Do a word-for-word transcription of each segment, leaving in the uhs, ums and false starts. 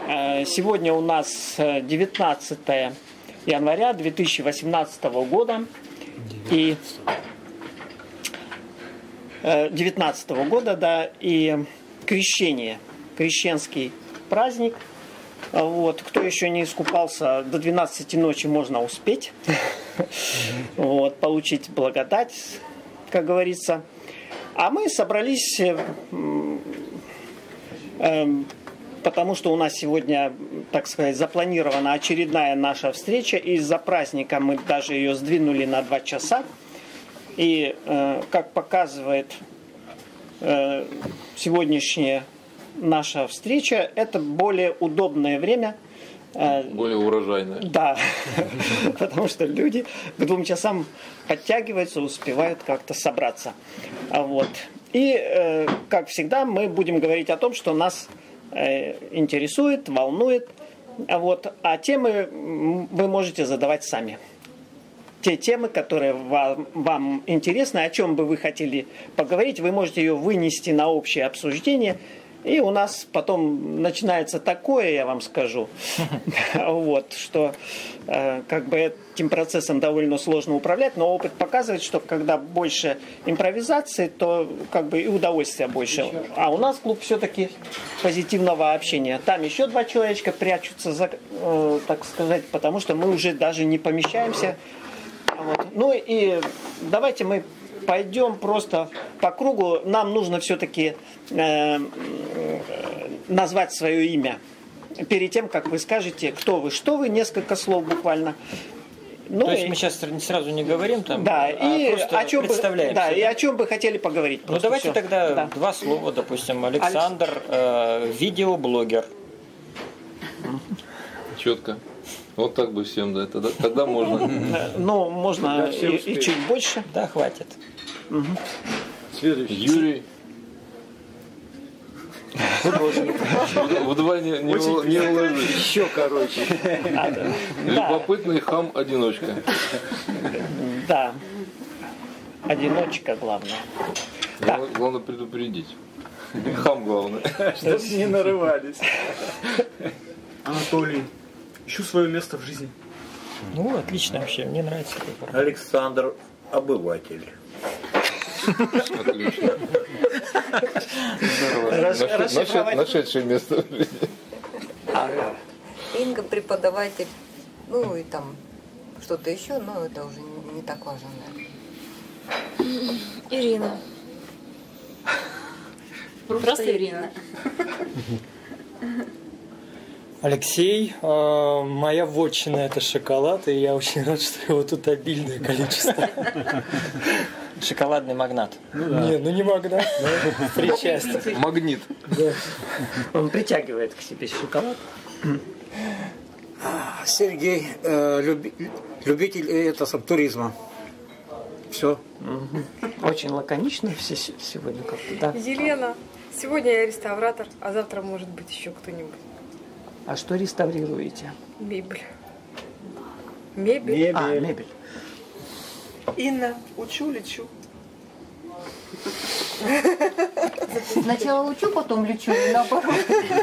Сегодня у нас девятнадцатое января две тысячи восемнадцатого года. И девятнадцатого года, да, и крещение, крещенский праздник. Вот. Кто еще не искупался, до двенадцати ночи можно успеть вот, получить благодать, как говорится. А мы собрались, потому что у нас сегодня, так сказать, запланирована очередная наша встреча. Из-за праздника мы даже ее сдвинули на два часа. И, как показывает сегодняшняя наша встреча, это более удобное время. Более урожайное. Да, потому что люди к двум часам подтягиваются, успевают как-то собраться. Вот. И, как всегда, мы будем говорить о том, что нас интересует, волнует. Вот. А темы вы можете задавать сами. Те темы, которые вам, вам интересны, о чем бы вы хотели поговорить, вы можете ее вынести на общее обсуждение. И у нас потом начинается такое, я вам скажу, вот, что э, как бы этим процессом довольно сложно управлять, но опыт показывает, что когда больше импровизации, то как бы и удовольствия больше. А у нас клуб все-таки позитивного общения. Там еще два человечка прячутся, за, э, так сказать, потому что мы уже даже не помещаемся. Вот. Ну и давайте мы пойдем просто по кругу. Нам нужно все-таки э, назвать свое имя. Перед тем, как вы скажете, кто вы, что вы, несколько слов буквально. Ну, То есть и, мы сейчас сразу не говорим там, да, а и просто о чем представляемся. Бы, да, Да? и о чем бы хотели поговорить. Ну давайте все. тогда Да. два слова, допустим, Александр, э, видеоблогер. Четко. Вот так бы всем, да, тогда, тогда можно. Ну, можно и, и чуть больше. Да, хватит. Угу. Следующий. Юрий. В два не, не, ул- не уложить. Еще короче. А, да. Любопытный хам-одиночка. Да. Одиночка, главное. Да. Главное, главное предупредить. Хам главное. Чтобы не нарывались. Анатолий. Ищу свое место в жизни. Ну, отлично вообще, мне нравится такой формат. Александр, обыватель. Отлично. Рас- Нашед- расшифровать. нашед- Нашедшее место в жизни. Инга преподаватель, ну и там что-то еще, но это уже не, не так важно. Наверное. Ирина. Просто, Просто Ирина. Алексей, э, моя вотчина это шоколад, и я очень рад, что его тут обильное количество. Шоколадный магнат. Ну, да. Не, ну не магнат, но причастие. Магнит. Да. Он притягивает к себе шоколад. Сергей, э, люби, любитель э, это, сам, туризма. Все. Угу. Очень лаконично все с- сегодня как-то, да. Елена. Сегодня я реставратор, а завтра может быть еще кто-нибудь. А что реставрируете? Мебель. Мебель. Мебель. А, мебель. Инна. Учу, лечу. Сначала учу, потом лечу, и наоборот.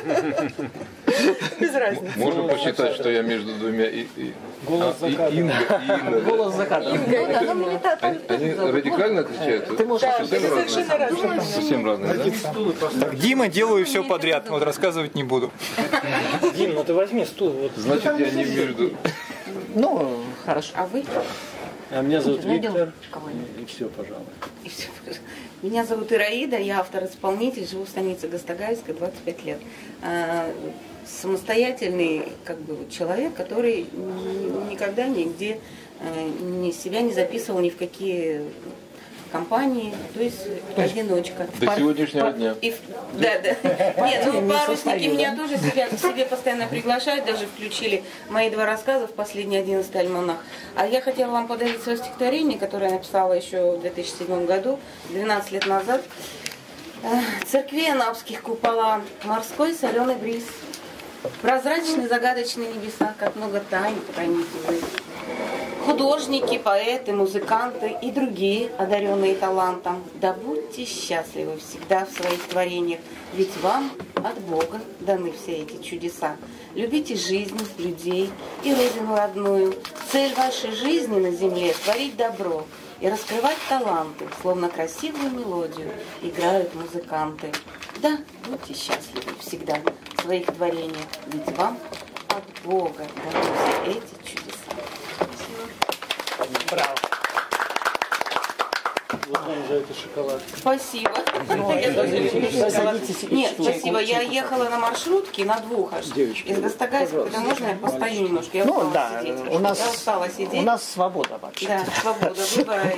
Без разницы. Можно посчитать, что я между двумя и, и, Голос а, и заката. Инга, и Инна, да? Голос заката. Ну да, ну мне так Они, они радикально отличаются? Ты можешь Да, совсем это разные? совершенно разные. Совсем разные, да? Так, Дима, делаю все подряд, вот рассказывать не буду. Дим, ну ты возьми стул. Вот. Значит, я не между... Ну, хорошо. А вы? А меня зовут Найдем Виктор. кого-нибудь. И все, пожалуй. И всё. Меня зовут Ираида, я автор-исполнитель, живу в станице Гастогайска, двадцать пять лет. А, Самостоятельный как бы, вот человек, который ни- никогда нигде э, ни себя не записывал ни в какие компании, то есть одиночка. До сегодняшнего дня. И в- да, да. Нет, ну парусники меня тоже себя, к себе постоянно приглашают, даже включили мои два рассказа в последний одиннадцатый альманах. А я хотела вам подарить свое стихотворение, которое я написала еще в две тысячи седьмом году, двенадцать лет назад. Церквей анапских купола, морской соленый бриз, прозрачные загадочные небеса, как много тайн пронизывает. художники, поэты, музыканты и другие, одаренные талантом, да будьте счастливы всегда в своих творениях, ведь вам от Бога даны все эти чудеса. Любите жизнь, людей и родину родную. Цель вашей жизни на земле – творить добро и раскрывать таланты, словно красивую мелодию играют музыканты. Да, будьте счастливы всегда в своих творениях, ведь вам от Бога даны все эти чудеса. Браво. Вот вам за это шоколад. Спасибо. Я тоже люблю шоколад. Нет, спасибо. Я ехала на маршрутке на двух аж. Из Гастогайска. Когда можно, я постою немножко. Я Ну устала да, сидеть. у нас, Я устала сидеть. у нас свобода вообще. Да, свобода выбора.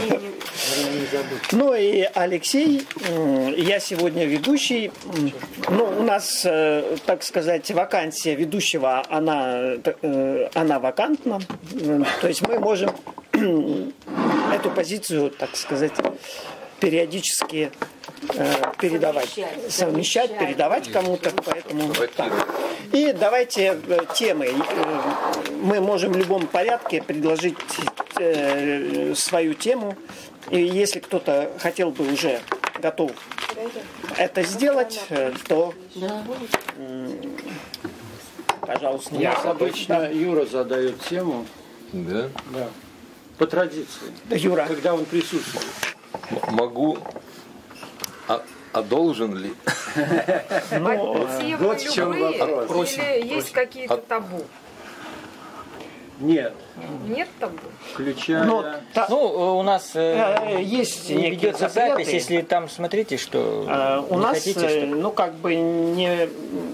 Ну и Алексей, м, я сегодня ведущий. М, Ну, у нас, э, так сказать, вакансия ведущего, она, э, она вакантна. М, То есть мы можем эту позицию, так сказать, периодически э, передавать, Совмещать. совмещать, передавать кому-то. Поэтому так. И давайте э, темы. Э, Мы можем в любом порядке предложить э, свою тему. И если кто-то хотел бы уже готов это сделать, э, то, м, пожалуйста. У нас обычно Юра задает тему. Да? Да. По традиции. Юра. Когда он присутствует. М- Могу. А, а должен ли? Ну, Темы вот в чем любые вопрос. или есть какие-то табу? Нет. Нет табу? Включая... ну, та- Ну, у нас э, э, есть не некие ведется запреты. запись, если там смотрите, что Э, У не нас, хотите, э, что... ну, как бы не,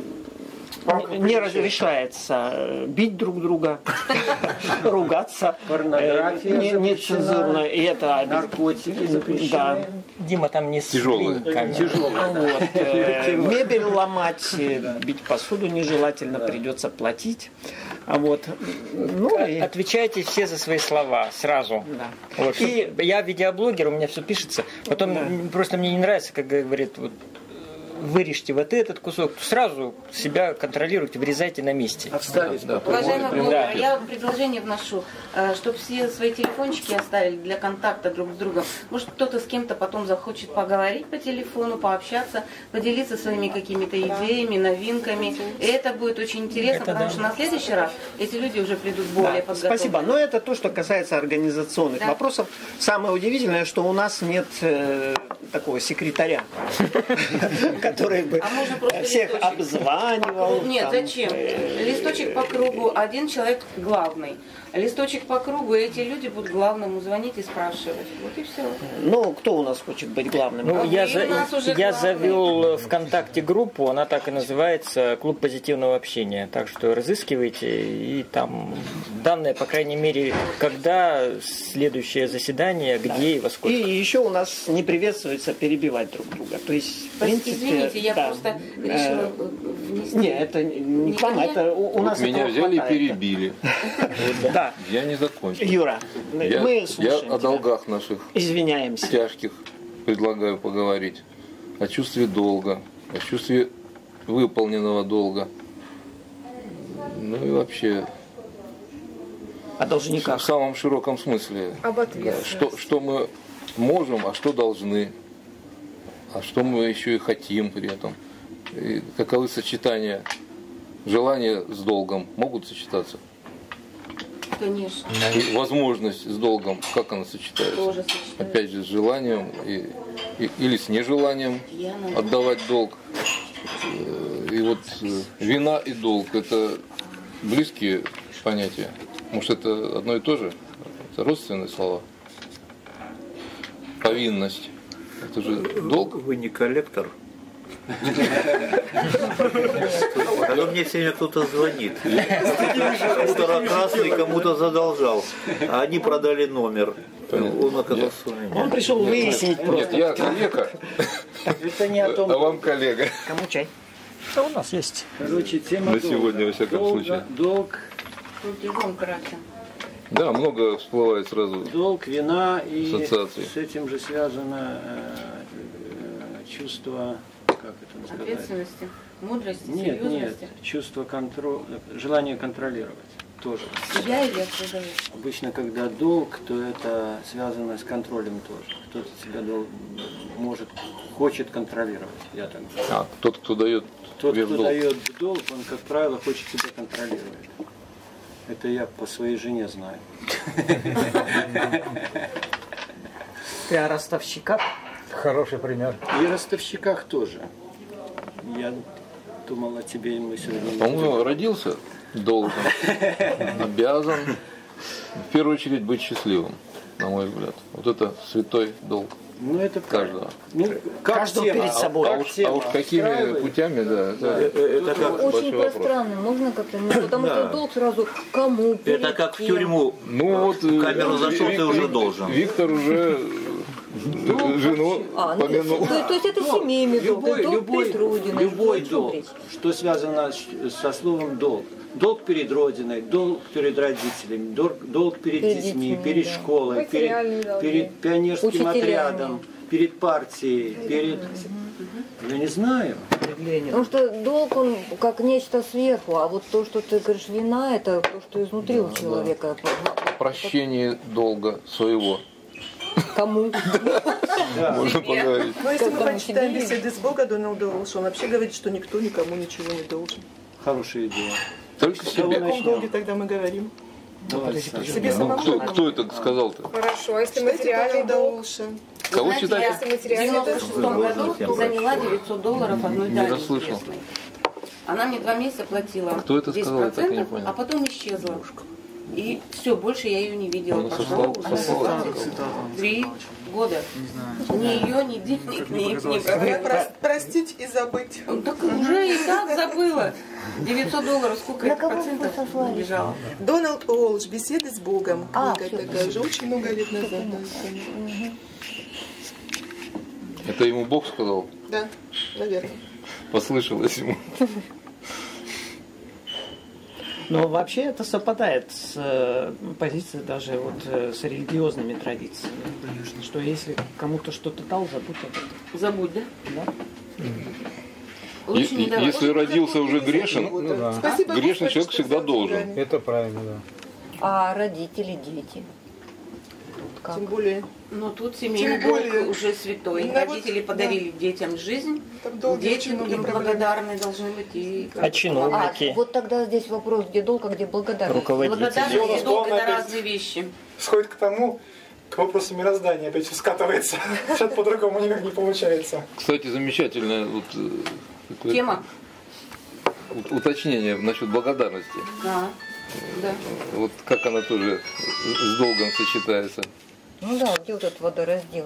не, не разрешается э, бить друг друга, ругаться, Порнография э, не- нецензурно, и это наркотики запрещены. да. Дима там не с Тяжелые. клинками. Вот, э, мебель ломать, э, бить посуду нежелательно, придется платить. А вот, ну и Отвечайте все за свои слова сразу. да. Вот, чтоб- И- я видеоблогер, у меня все пишется. Потом м, просто мне не нравится, как говорит, вот, вырежьте вот этот кусок, сразу себя контролируйте, вырезайте на месте. Отставить. Да. Уважаемый блогер, Да. я предложение вношу, чтобы все свои телефончики оставили для контакта друг с другом. Может, кто-то с кем-то потом захочет поговорить по телефону, пообщаться, поделиться своими какими-то идеями, новинками. И это будет очень интересно, Это потому да. что на следующий раз эти люди уже придут более Да, подготовленные. спасибо. Но это то, что касается организационных Да. вопросов. Самое удивительное, что у нас нет э, такого секретаря, который бы А можно просто всех листочек? обзванивал. Нет, там, зачем? э, Листочек по кругу, один человек главный. Листочек по кругу, и эти люди будут главному звонить и спрашивать. Вот и все. Ну, кто у нас хочет быть главным? Ну, А я, вы за- у нас уже я главный. завел ВКонтакте группу, она так и называется «Клуб позитивного общения». Так что разыскивайте, и там данные, по крайней мере, когда следующее заседание, где и во сколько. И еще у нас не приветствуется перебивать друг друга. То есть, в принципе, Извините, я да, просто э, решила внести. Не, это не к вам, это у, у нас Меня этого взяли и хватает. перебили. Да. Я не закончил. Юра, Я, мы я слушаем о тебя. долгах наших Извиняемся. тяжких предлагаю поговорить. О чувстве долга, о чувстве выполненного долга. Ну и вообще О в должниках. самом широком смысле. Об Да, ответственности. что, что мы можем, а что должны, а что мы еще и хотим при этом. И каковы сочетания желания с долгом могут сочетаться? Конечно, И возможность с долгом, как она сочетается? тоже сочетается. Опять же, с желанием и, и- или с нежеланием Я на- отдавать долг. Э, И вот э, вина и долг – это близкие понятия. Может, это одно и то же? Это родственные слова. Повинность – это же долг. Вы не коллектор? А то мне сегодня кто-то звонит. Кому-то красный, кому-то задолжал. А они продали номер. Он оказался у меня. Он пришел выяснить Нет, просто. я коллега, Это не о том, а вам коллега. кому чай. Что у нас есть? Короче, тема На долга. сегодня, во всяком Долга- случае. Долг, Крутизом красим. Да, много всплывает сразу. долг, вина, и Ассоциации. с этим же связано э, э, чувство, как это называется? Ответственности, мудрости, Нет, нет, серьезности. чувство контроля, желание контролировать. тоже. Себя или окружающих? Обычно, когда долг, то это связано с контролем тоже. Кто-то себя дол- может, хочет контролировать, я так думаю. А, тот, кто дает Тот, вверх кто долг. дает долг, он, как правило, хочет себя контролировать. Это я по своей жене знаю. Ты о ростовщиках? Хороший пример. И о ростовщиках тоже. Я думал о тебе, и мы сегодня... По-моему, родился должен, обязан в первую очередь быть счастливым, на мой взгляд. Вот это святой долг. Ну, это каждого. Ну, как Каждого тема, перед собой. А уж, а уж какими путями, да, это, Это как, Очень пространно, можно как-то, ну, потому Да. что долг сразу кому, перед это как в кем. тюрьму. Ну вот В камеру зашел, ты уже должен. Виктор уже жену А, ну, помянул. то, то есть это семейный долг, Любой, долг любой, перед Родиной. любой о чем долг, речь? что связано с- со словом долг. Долг перед Родиной, долг перед родителями, долг, долг перед, Перед детьми, детьми, перед да. школой, Материальные перед, долги. перед пионерским Учителями. отрядом, перед партией, перед... Я не знаю. Потому что долг, он как нечто сверху, а вот то, что ты говоришь, вина, это то, что изнутри у человека. прощение долга своего. Кому? Можно поговорить. Но если мы Как там почитаем себе беседы с Бога Дональда Уолша, он вообще говорит, что никто никому ничего не должен. Хорошая идея. Только О себе. каком долге тогда мы говорим? Давай, Себе Ну, самому. кто, кто это сказал-то? Хорошо, а если Читайте материальный Дональда долг? Уолша. Кого Знаете, читать? я Если в материальный девяносто шестом году заняла девятьсот долларов одной Не даме расслышал. известной. Она мне два месяца платила Кто это сказал, я так и не 10%, понял. а потом исчезла. И все, больше я ее не видела. Она Прошло сослала- уже сослала три года. Ни ее, ни денег, ни ни Про- проблем. Простить и забыть. Ну, так уже и так забыла. девятьсот долларов, сколько На это кого вы процентов сослались? убежала? Дональд Уолш, «Беседы с Богом». А, Книга всё, такая же, очень много лет назад. Это ему Бог сказал? Да, наверное. Послышалось ему. Но вообще это совпадает с э, позицией даже вот э, с религиозными традициями. Что если кому-то что-то дал, забудь об этом. Забудь, да? Да. Лучше не И- давать. Если родился уже грешен, Ну да. Спасибо, грешный Господи, человек что всегда за должен. избрание. Это правильно, да. А родители, дети? Тут как? Тем более, Но тут семейный Тем более- долг уже святой. Ну, Родители вот, подарили детям жизнь, там долги дети очень много им проблем. благодарны должны быть. И А чиновники? А, вот тогда здесь вопрос, где долг, а где благодарность. Руководители. благодарность и долг это разные вещи. Сходит к тому, к вопросу мироздания опять скатывается. Сейчас по-другому никак не получается. Кстати, замечательное вот, э, такое Тема. у- уточнение насчет благодарности. Да. Да. Вот как она тоже с долгом сочетается. Ну да, где вот этот водораздел?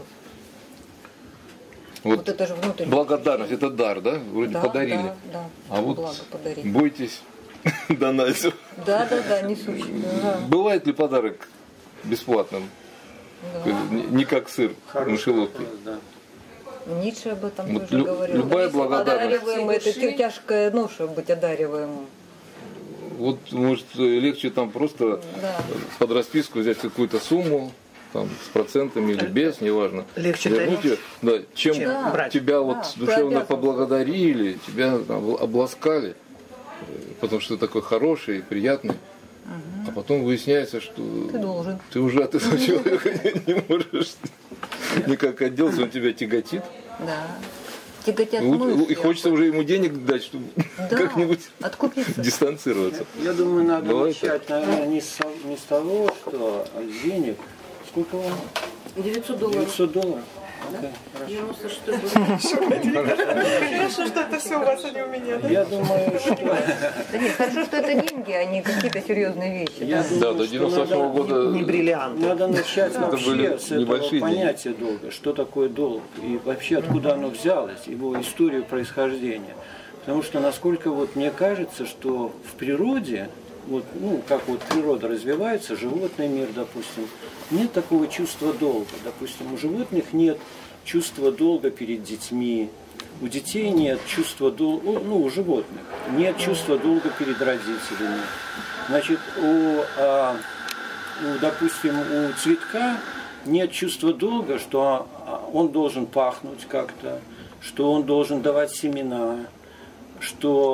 Вот, Вот это же внутренний. благодарность это дар, да? Вроде Да, подарили. да, да. А вот Благо подарили. бойтесь донать. Да, да, да, несущий. Да. Бывает ли подарок бесплатным? Не не как сыр в мышеловке. Да. Ницше об этом Вот тоже лю- говорил. любая благодарность. Одариваем, это ты- тяжкая ноша быть одариваемым. Вот может легче там просто Да. под расписку взять какую-то сумму, там, с процентами или без, неважно. Легче Вернуть дарить, ее, да, чем чем брать. тебя вот Да, душевно ты обязан. поблагодарили, тебя там обласкали, э, потому что ты такой хороший, приятный. А потом выясняется, что Ты должен. ты уже от этого человека не, не можешь никак отделаться, он тебя тяготит. Да. Тяготят Вот, мысли. и хочется уже ему денег дать, чтобы Да, как-нибудь откупиться. дистанцироваться. Я думаю, надо Бывает начать, наверное, не с, не с того, что денег. Сколько вам? девятьсот долларов. девятьсот долларов. Окей, хорошо. девяносто шестой год. Хорошо, что это все у вас, а не у меня, да? Я думаю, что... Да нет, хорошо, что это деньги, а не какие-то серьезные вещи. Я да. думаю, Да, до что девяносто восьмого надо- года Не бриллианты. Надо начать Это вообще были с этого небольшие деньги. понятия долга, что такое долг и вообще откуда оно взялось, его историю происхождения. Потому что насколько вот мне кажется, что в природе, вот, ну, как вот природа развивается, животный мир, допустим, нет такого чувства долга. Допустим, у животных нет чувства долга перед детьми, у детей нет чувства долга, ну, у животных нет чувства долга перед родителями. Значит, у, а, у, допустим, у цветка нет чувства долга, что он должен пахнуть как-то, что он должен давать семена, что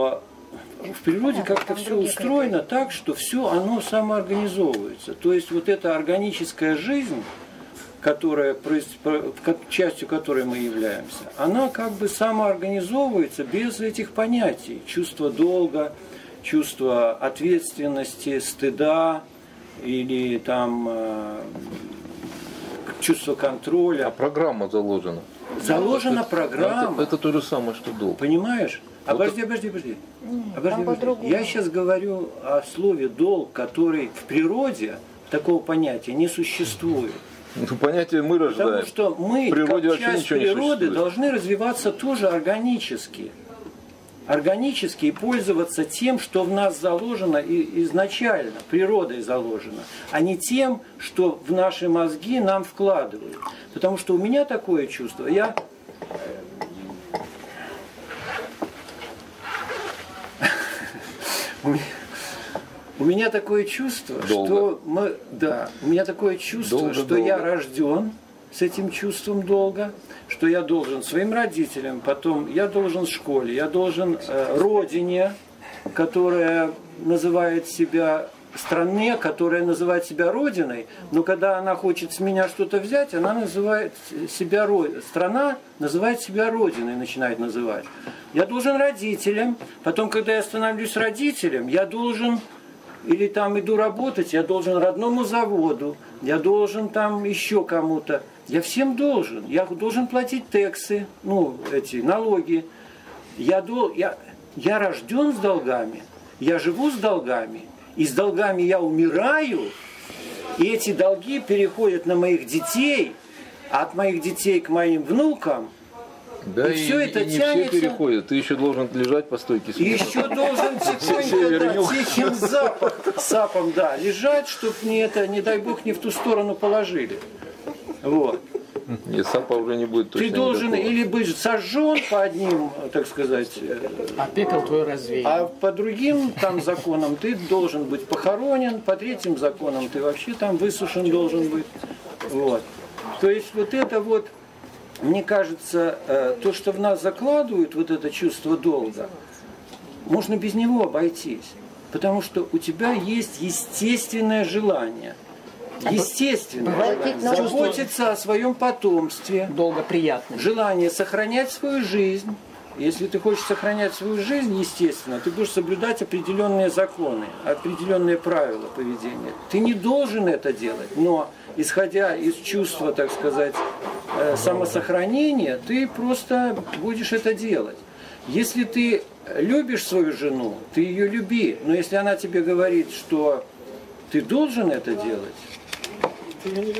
в природе как-то все устроено так, что все оно самоорганизовывается. То есть вот эта органическая жизнь, которая, частью которой мы являемся, она как бы самоорганизовывается без этих понятий. Чувство долга, чувство ответственности, стыда или там чувство контроля. А программа заложена. Заложена это, программа. Это, это то же самое, что долг. Понимаешь? Вот обожди, обожди, обожди. обожди, обожди. Я сейчас говорю о слове долг, который в природе такого понятия не существует. Ну, понятие мы рождаем. Потому что мы, как часть природы, должны развиваться тоже органически. Органически и пользоваться тем, что в нас заложено изначально, природой заложено, а не тем, что в наши мозги нам вкладывают. Потому что у меня такое чувство, я... У меня такое чувство, Долго. что мы, да, у меня такое чувство, долго, что долго. я рожден с этим чувством долга, что я должен своим родителям, потом я должен школе, я должен э, родине, которая называет себя стране, которая называет себя родиной, но когда она хочет с меня что-то взять, она называет себя страна называет себя родиной, начинает называть. Я должен родителям, потом, когда я становлюсь родителем, я должен или там иду работать, я должен родному заводу, я должен там еще кому-то. Я всем должен. Я должен платить тексы, ну, эти налоги. Я, дол... я... я рожден с долгами, я живу с долгами, и с долгами я умираю, и эти долги переходят на моих детей, а от моих детей к моим внукам. Да, и, и все это и не тянется. Все переходят. Ты еще должен лежать по стойке смирно. И еще должен тихонько, да, тихим запах, сапом, да, лежать, чтобы мне это, не дай бог, не в ту сторону положили. Вот. Нет, сапа уже не будет точно. Ты должен никакого. или быть сожжен по одним, так сказать, а пепел твой развеян. А по другим там законам ты должен быть похоронен, по третьим законам ты вообще там высушен должен быть. Вот. То есть вот это вот, мне кажется, то, что в нас закладывают, вот это чувство долга, можно без него обойтись. Потому что у тебя есть естественное желание. Естественно. Заботиться о своем потомстве. Долго приятно. Желание сохранять свою жизнь. Если ты хочешь сохранять свою жизнь, естественно, ты будешь соблюдать определенные законы, определенные правила поведения. Ты не должен это делать, но исходя из чувства, так сказать, самосохранения, ты просто будешь это делать. Если ты любишь свою жену, ты ее люби, но если она тебе говорит, что ты должен это делать, ты ее не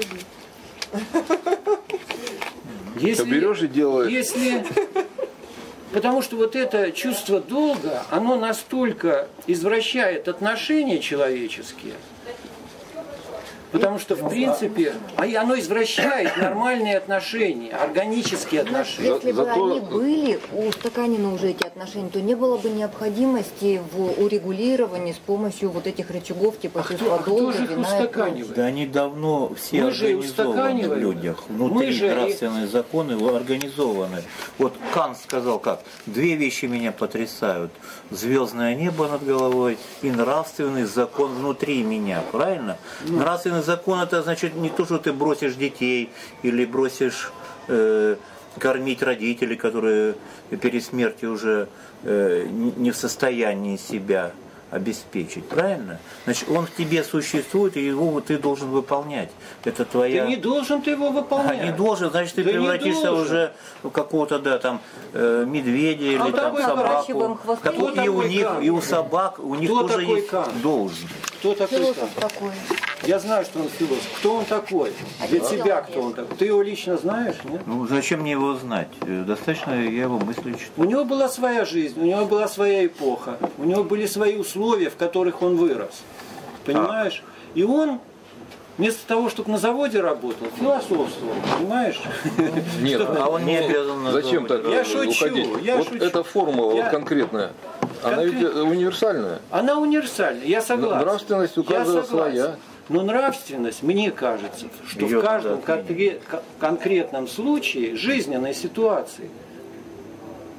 люблю. Если, ты берешь и делаешь. Если... Потому что вот это чувство долга, оно настолько извращает отношения человеческие, потому что, в принципе, оно извращает нормальные отношения, органические отношения. Если бы они были устаканены уже эти отношения, то не было бы необходимости в урегулировании с помощью вот этих рычагов типа чувства долга, вина и прочее. Да они давно все Мы же организованы в людях. Внутри же нравственные и... законы организованы. Вот Кант сказал как? Две вещи меня потрясают. Звездное небо над головой и нравственный закон внутри меня. Правильно? Ну. Нравственный закон это значит не то, что ты бросишь детей или бросишь э, кормить родителей, которые перед смертью уже э, не в состоянии себя обеспечить, правильно? Значит, он в тебе существует, и его ты должен выполнять. Это твоя... Ты не должен ты его выполнять. А не должен, значит, ты, ты превратишься уже в какого-то, да, там, э, медведя или а там собаку. Кто и у них, Кант? И у собак, у них Кто тоже есть Кант? должен. Кто такой Кант? Такой. Я знаю, что он философ. Кто он такой? Для тебя кто он такой? Ты его лично знаешь, нет? Ну, зачем мне его знать? Достаточно я его мысли читаю. У него была своя жизнь, у него была своя эпоха, у него были свои условия, в которых он вырос. Понимаешь? А. И он вместо того, чтобы на заводе работал, философствовал, понимаешь? Нет, а он не обязан на зачем так я шучу, уходить? Я вот шучу. эта формула я... вот конкретная, она Конкрет... ведь универсальная. Она универсальная, я согласен. Нравственность у каждого своя. Но нравственность, мне кажется, что Ее в каждом конкрет, конкретном случае жизненной ситуации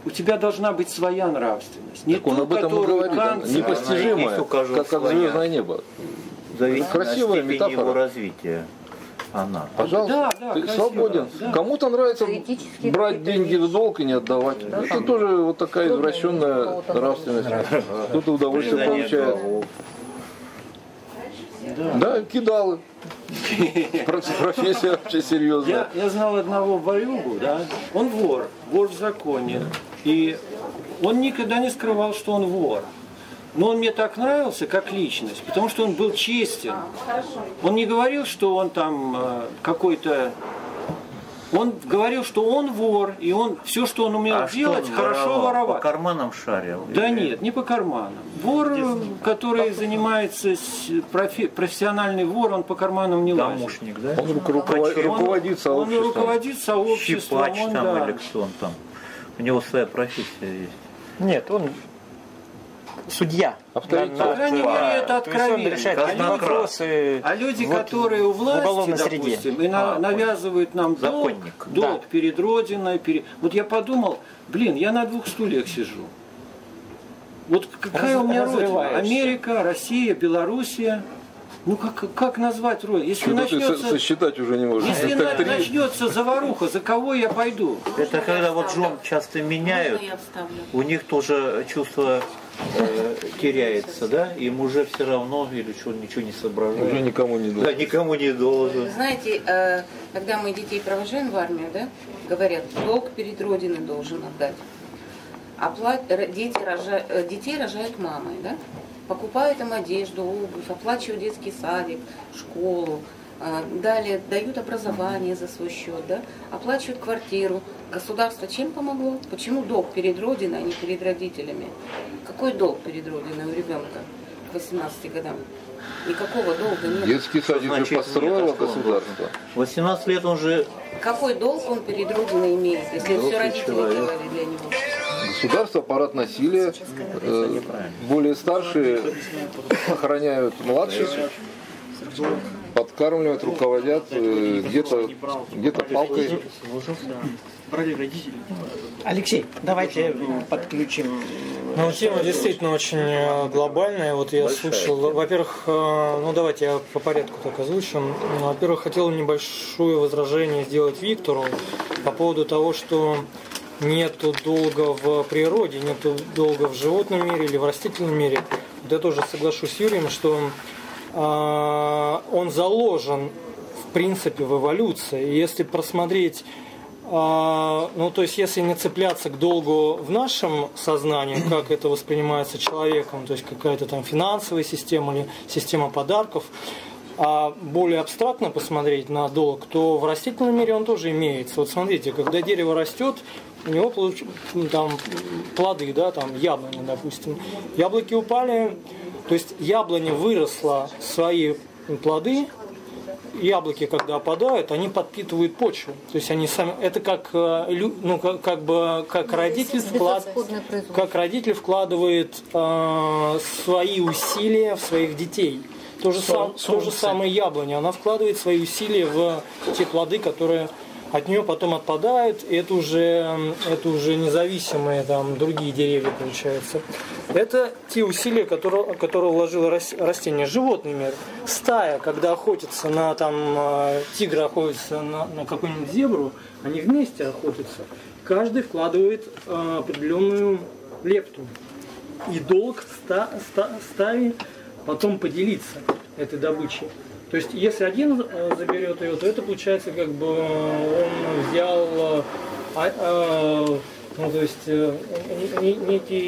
у тебя должна быть своя нравственность. Не так он ту, об этом и говорит, Кант... непостижимая, как, как звездное небо. Зависит Красивая от метафора. его развития. Она. Пожалуйста, да, да, ты красиво, свободен. да. Кому-то нравится брать деньги в долг и не отдавать. Да, это тоже вот такая извращенная нравственность. Кто-то удовольствие получает. Да. да, кидалы. Профессия вообще серьезная. Я, я знал одного ворюгу, да, он вор, вор в законе. И он никогда не скрывал, что он вор. Но он мне так нравился, как личность, потому что он был честен. Он не говорил, что он там э, какой-то... Он говорил, что он вор, и он все, что он умел а делать, он хорошо воровал? воровать. По карманам шарил? Да или... нет, не по карманам. Вор, который занимается, профи... профессиональный вор, он по карманам не лазит. Домушник, да? Он руководит, руководит сообществом. Он руководит сообществом. Щипач он, там да. или кто он там. У него своя профессия есть. Нет, он судья. Авторитет. По крайней мере, это откровенно. Решает а, вопросы а люди, вот которые у власти, допустим, и на, а, навязывают нам долг, долг да. перед Родиной. Перед... Вот я подумал, блин, я на двух стульях сижу. Вот какая Раз, у меня Родина? Америка, Россия, Белоруссия. Ну как, как назвать Родину? Если Что-то начнется, ты сосчитать уже не можешь. Если на, начнется заваруха, за кого я пойду? Это когда вот жен часто меняют, у них тоже чувство э, теряется, да? Им уже все равно или что, ничего не соображают. Уже никому не должен. Да, никому не должен. Знаете, э, когда мы детей провожаем в армию, да, говорят, долг перед Родиной должен отдать. Опла... Дети рожа... Детей рожают мамой, да? Покупают им одежду, обувь, оплачивают детский садик, школу, далее дают образование за свой счет, да? Оплачивают квартиру. Государство чем помогло? Почему долг перед Родиной, а не перед родителями? Какой долг перед Родиной у ребенка к восемнадцати годам? Никакого долга нет. Детский садик же построило государство. восемнадцать лет он же... Какой долг он перед Родиной имеет, если все родители делали для него? Государство, аппарат насилия, э, более старшие охраняют младших, подкармливают, руководят, э, где-то где-то палкой. Алексей, давайте подключим. Ну, тема действительно очень глобальная. Вот я слушал, во-первых, ну давайте я по порядку так озвучу. Во-первых, хотел небольшое возражение сделать Виктору по поводу того, что нету долга в природе, нету долга в животном мире или в растительном мире. Вот я тоже соглашусь с Юрием, что э, он заложен в принципе в эволюции. И если просмотреть, э, ну то есть если не цепляться к долгу в нашем сознании, как это воспринимается человеком, то есть какая-то там финансовая система или система подарков, а более абстрактно посмотреть на долг, то в растительном мире он тоже имеется. Вот смотрите, когда дерево растет, у него там плоды, да, там яблони, допустим. Яблоки упали, то есть яблоня выросла свои плоды, яблоки, когда опадают, они подпитывают почву. То есть они сами, это как, ну, как, как бы как родитель, вклад, как родитель вкладывает э, свои усилия в своих детей. То же, сам, то же самое яблоня, она вкладывает свои усилия в те плоды, которые от нее потом отпадают, и это уже, это уже независимые там, другие деревья получаются. Это те усилия, которые, которые вложило растение. Животный мир. Стая, когда охотится на там, тигра охотится на, на какую-нибудь зебру, они вместе охотятся. Каждый вкладывает а, определенную лепту. И долг ста, ста, стаи потом поделиться этой добычей. То есть, если один заберет ее, то это получается, как бы он взял, а, а, ну, то есть, некий,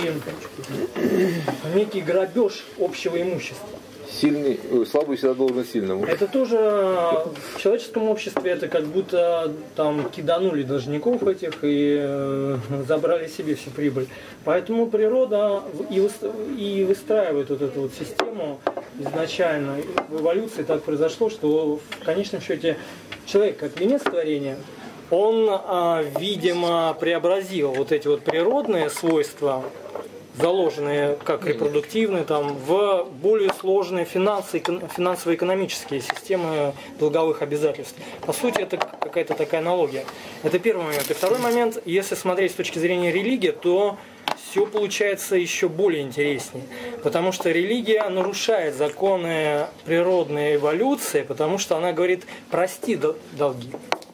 некий грабеж общего имущества. Сильный, слабый всегда должен сильному. Это тоже в человеческом обществе, это как будто там киданули должников этих и э, забрали себе всю прибыль. Поэтому природа и, и выстраивает вот эту вот систему изначально. В эволюции так произошло, что в конечном счете человек, как венец творения, он, э, видимо, преобразил вот эти вот природные свойства, заложенные как репродуктивные, там, в более сложные финансово-экономические системы долговых обязательств. По сути, это какая-то такая аналогия. Это первый момент. И второй момент, если смотреть с точки зрения религии, то все получается еще более интереснее. Потому что религия нарушает законы природной эволюции, потому что она говорит: прости долги.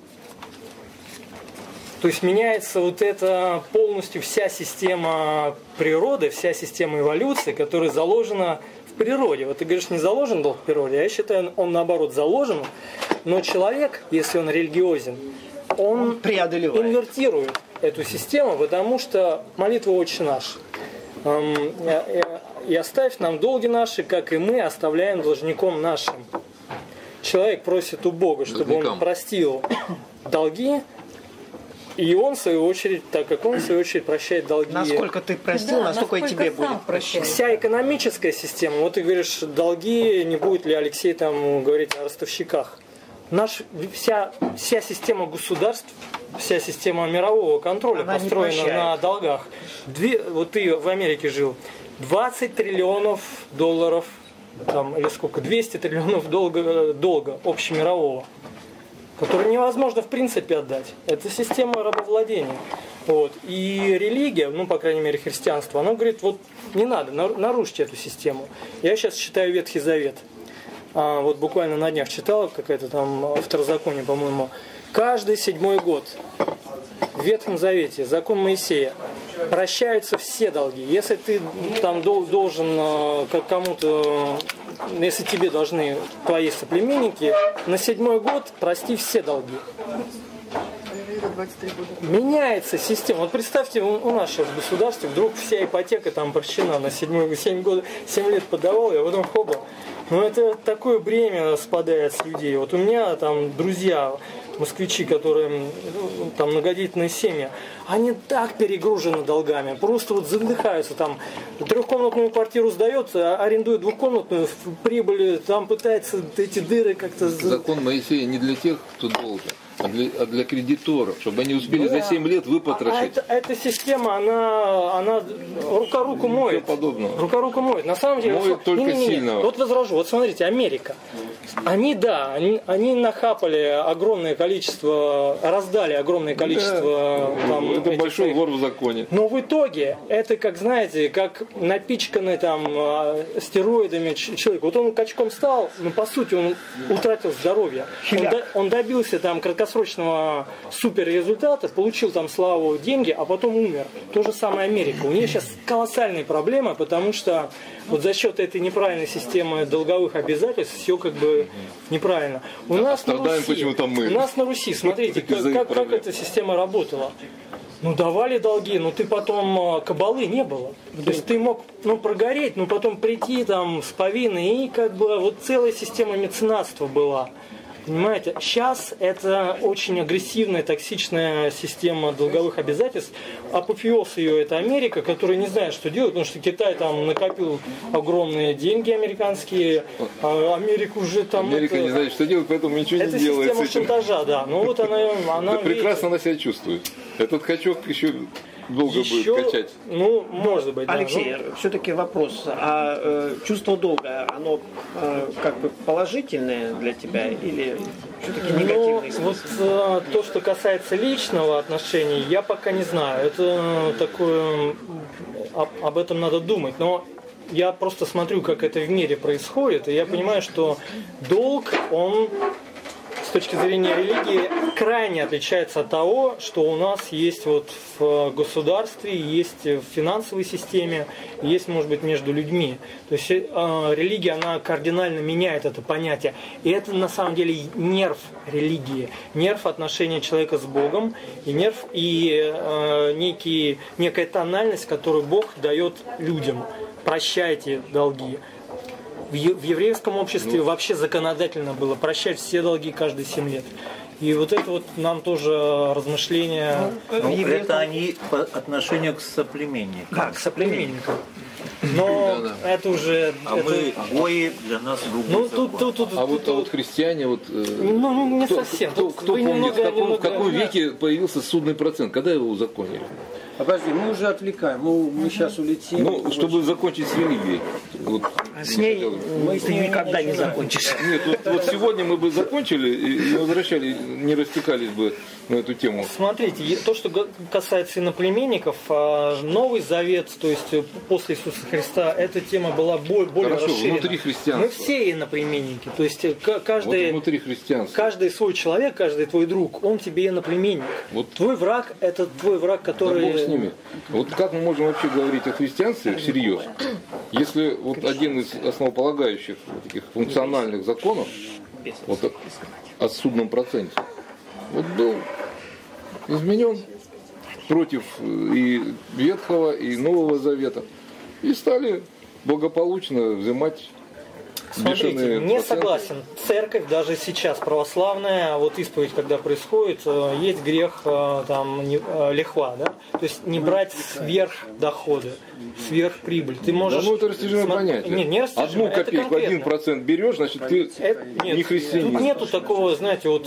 То есть меняется вот эта полностью вся система природы, вся система эволюции, которая заложена в природе. Вот ты говоришь, не заложен долг в природе, а я считаю, он наоборот заложен, но человек, если он религиозен, он, он преодолевает, инвертирует эту систему, потому что молитва «Отче наш». «И оставь нам долги наши, как и мы оставляем должником нашим». Человек просит у Бога, чтобы он простил долги, и он, в свою очередь, так как он, в свою очередь, прощает долги. Насколько ты простил, да, настолько и тебе будет прощать. Вся экономическая система, вот ты говоришь, долги, не будет ли Алексей там говорить о ростовщиках. Наш, вся, вся система государств, вся система мирового контроля она построена на долгах. Две, вот ты в Америке жил, двадцать триллионов долларов, там, или сколько, двести триллионов долга, долга общемирового, который невозможно в принципе отдать. Это система рабовладения. Вот. И религия, ну, по крайней мере, христианство, оно говорит, вот не надо, нарушьте эту систему. Я сейчас читаю Ветхий Завет. А, вот буквально на днях читал, какая-то там Второзаконие, по-моему. Каждый седьмой год в Ветхом Завете, закон Моисея, прощаются все долги. Если ты там должен как кому-то, если тебе должны твои соплеменники, на седьмой год прости все долги. Меняется система. Вот представьте, у нас сейчас в государстве вдруг вся ипотека там прощена на седьмой, семь год, семь лет подавал, я потом хоба. Ну это такое бремя спадает с людей. Вот у меня там друзья, москвичи, которые ну, там многодетельные семьи, они так перегружены долгами, просто вот задыхаются там. Трехкомнатную квартиру сдает, арендует двухкомнатную, в прибыли там пытается эти дыры как-то... Закон Моисея не для тех, кто должен, а для, а для кредиторов, чтобы они успели да. за семь лет выпотрошить. А это, эта система, она, она рука руку моет. Рука руку моет. На самом деле, моет вот, только не, не, не, сильного. Вот возражу. Вот смотрите, Америка. Они, да, они, они нахапали огромное количество, раздали огромное количество... Да. Там, это большой своих... вор в законе. Но в итоге, это как, знаете, как напичканный там стероидами человек. Вот он качком стал, но по сути он утратил здоровье. Он, до, он добился там краткосрочного суперрезультата, получил там славу, деньги, а потом умер. То же самое Америка. У нее сейчас колоссальные проблемы, потому что вот за счет этой неправильной системы долговых обязательств все как бы неправильно. У нас на Руси, мы. У нас на Руси, смотрите, как, как, как эта система работала. Ну давали долги, но ты потом кабалы не было. То есть ты мог ну, прогореть, но потом прийти там с повинной, и как бы вот целая система меценатства была. Понимаете, сейчас это очень агрессивная, токсичная система долговых обязательств. Апофеоз ее это Америка, которая не знает, что делать, потому что Китай там накопил огромные деньги американские, а Америка уже там... Америка это, не знает, что делать, поэтому ничего не делает. Это система шантажа, да. Ну вот она... она да прекрасно она себя чувствует. Этот качок еще... долго еще, будет качать. Ну, может быть, Алексей, да, ну... все-таки вопрос. А э, чувство долга, оно э, как бы положительное для тебя или все-таки негативное? Ну, вот э, то, что касается личного отношения, я пока не знаю. Это такое... Об, об этом надо думать. Но я просто смотрю, как это в мире происходит, и я понимаю, что долг, он... с точки зрения религии крайне отличается от того, что у нас есть вот в государстве, есть в финансовой системе, есть, может быть, между людьми. То есть э, религия, она кардинально меняет это понятие. И это на самом деле нерв религии, нерв отношения человека с Богом, и нерв и э, некий, некая тональность, которую Бог дает людям. Прощайте долги. В еврейском обществе ну, вообще законодательно было прощать все долги каждые семь лет. И вот это вот нам тоже размышления... Ну, еврейском... Это они по отношению к соплеменникам. Как, к соплеменникам. Но да, да. это уже... А это... мы гои для нас другой ну, тут, тут, тут, А тут, вот, тут, а вот христиане, вот, ну, ну, не кто, совсем. Кто, кто помнит, немного, в каком, немного, в каком веке появился судный процент? Когда его узаконили? А подожди, мы уже отвлекаем, мы, мы сейчас улетим. Ну, чтобы закончить с религией. Вот, с ней мы ты никогда не закончишь. Нет, вот, вот сегодня мы бы закончили и возвращали, не растекались бы на эту тему. Смотрите, то, что касается иноплеменников, Новый Завет, то есть после Иисуса Христа, эта тема была более, более Хорошо, расширена. внутри христианства. Мы все иноплеменники, то есть каждый, вот внутри христианства. Каждый свой человек, каждый твой друг, он тебе иноплеменник. Вот. Твой враг – это твой враг, который... Да Бог с ними. Вот как мы можем вообще говорить о христианстве всерьез, если вот один из основополагающих вот таких функциональных законов, вот о, о судном проценте, вот был изменен против и Ветхого, и Нового Завета, и стали благополучно взимать. Смотрите, не согласен. Церковь, даже сейчас православная, вот исповедь, когда происходит, есть грех там лихва, да? То есть не брать сверх дохода, сверх прибыль. Ты можешь... Да, ну это растяжимое Сма... понятие. Нет, не растяжимое. Одну копейку, один процент берешь, значит ты это... Нет, не христианин. Тут нету такого, знаете, вот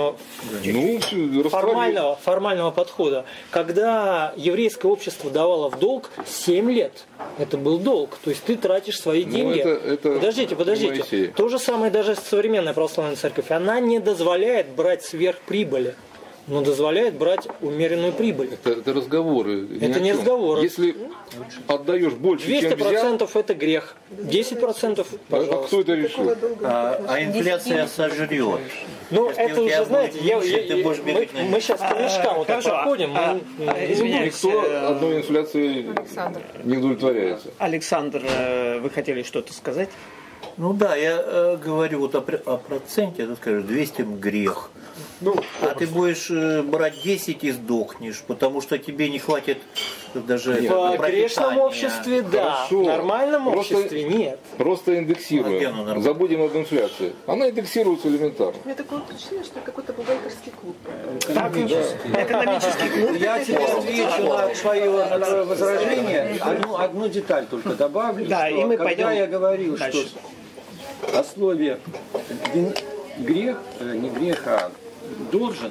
ну, формального, формального подхода. Когда еврейское общество давало в долг семь лет, это был долг. То есть ты тратишь свои деньги. Ну, это, это подождите, подождите. То же самое даже современная православная церковь. Она не дозволяет брать сверхприбыли, но дозволяет брать умеренную прибыль. Это, это разговоры. Это не разговоры. Если отдаешь больше, двести чем взял... двести процентов это грех. десять процентов, пожалуйста. А кто это решил? А, а инфляция сожрет. Ну, это уже, знаете, я, я, я, мы, мы сейчас по мешкам вот так проходим. А, мы, а, извиняюсь, никто одной инфляцией не удовлетворяется. Александр, вы хотели что-то сказать? Ну да, я э, говорю вот о, о проценте, ты скажешь, двести грех. Ну, а ты будешь э, брать десять и сдохнешь, потому что тебе не хватит даже... Нет, в грешном обществе, да. Хорошо. В нормальном просто, обществе нет. Просто индексируем. А забудем об инфляции. Она индексируется элементарно. У меня такое впечатление, что какой-то бухгалтерский клуб. Экономический. Экономический клуб. Я тебе отвечу на свое возражение. Одну, одну деталь только добавлю. Да, что и мы когда пойдем я говорил, дальше. что о слове грех, не грех, а должен,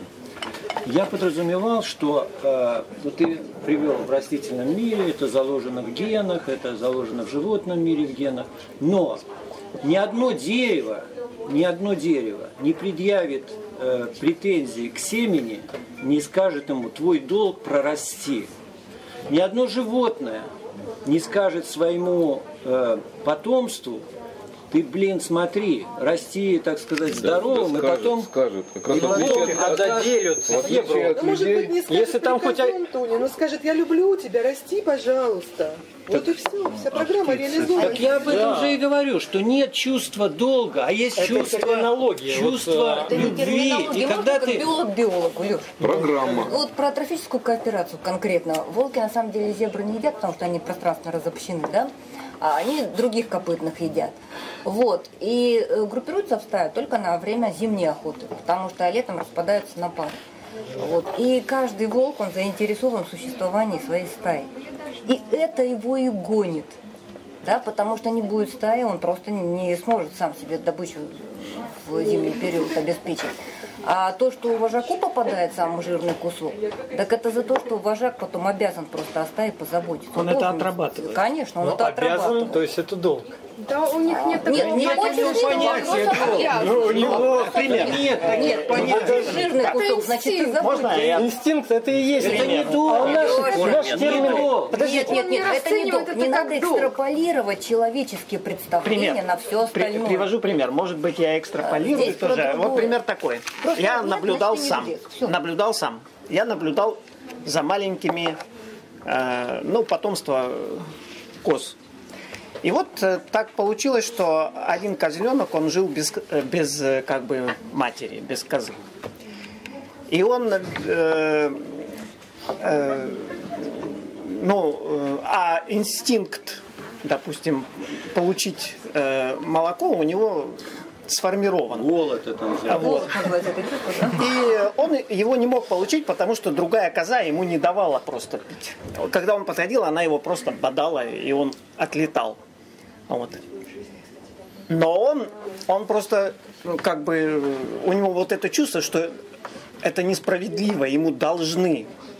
я подразумевал, что э, вот ты привел в растительном мире, это заложено в генах, это заложено в животном мире в генах, но ни одно дерево, ни одно дерево не предъявит э, претензий к семени, не скажет ему твой долг прорасти. Ни одно животное не скажет своему э, потомству: ты, блин, смотри, расти, так сказать, здоровым, да, да, и потом... Скажет, как раз и потом отделят Ну, может быть, не скажет если там хоть... Тони, но скажет: я люблю тебя, расти, пожалуйста. Вот и все, вся программа реализована. Так я об этом Да. же и говорю, что нет чувства долга, а есть Это чувство, терминология. чувство Это не любви. терминология, И можно когда как ты... биолог биологу, Леш. Программа. Вот про трофическую кооперацию конкретно. Волки на самом деле зебры не едят, потому что они пространственно разобщены, да? А они других копытных едят. Вот. И э, группируются в стаю только на время зимней охоты, потому что летом распадаются на пары. Вот. И каждый волк, он заинтересован в существовании своей стаи. И это его и гонит. Да, потому что не будет стаи, он просто не сможет сам себе добычу в зимний период обеспечить. А то, что вожаку попадает самый жирный кусок, так это за то, что вожак потом обязан просто о стае позаботиться. Он, он это отрабатывает. Конечно, он Ну, это обязан, отрабатывает. то есть это долг. Да, у них нет такого Нет, нет, понятия. нет, понятия. Ну, у него пример. Нет, Нет, понятия. Жирный кусок, значит, ты забудь. Можно я? Инстинкт это и есть. Это не А долг. наш, Лёша, наш нет, термин... долг. Нет, нет, Он не нет, это не долг. расценивает Не это надо как долг. экстраполировать человеческие представления Пример. на все При- остальное. привожу пример. Может быть, я экстраполирую Здесь про тоже. другое. Вот пример такой. Просто Я нет, наблюдал значит, сам. не будет. Всё. Наблюдал сам. Я наблюдал за маленькими, э, ну, потомство э, коз. И вот э, так получилось, что один козленок, он жил без, э, без э, как бы матери, без козы. И он, э, э, ну, э, а инстинкт, допустим, получить э, молоко у него сформирован. Голод это называется. Вот. И он его не мог получить, потому что другая коза ему не давала просто пить. Когда он подходил, она его просто бодала, и он отлетал. Вот. Но он, он просто, ну, как бы, у него вот это чувство, что это несправедливо, ему должны.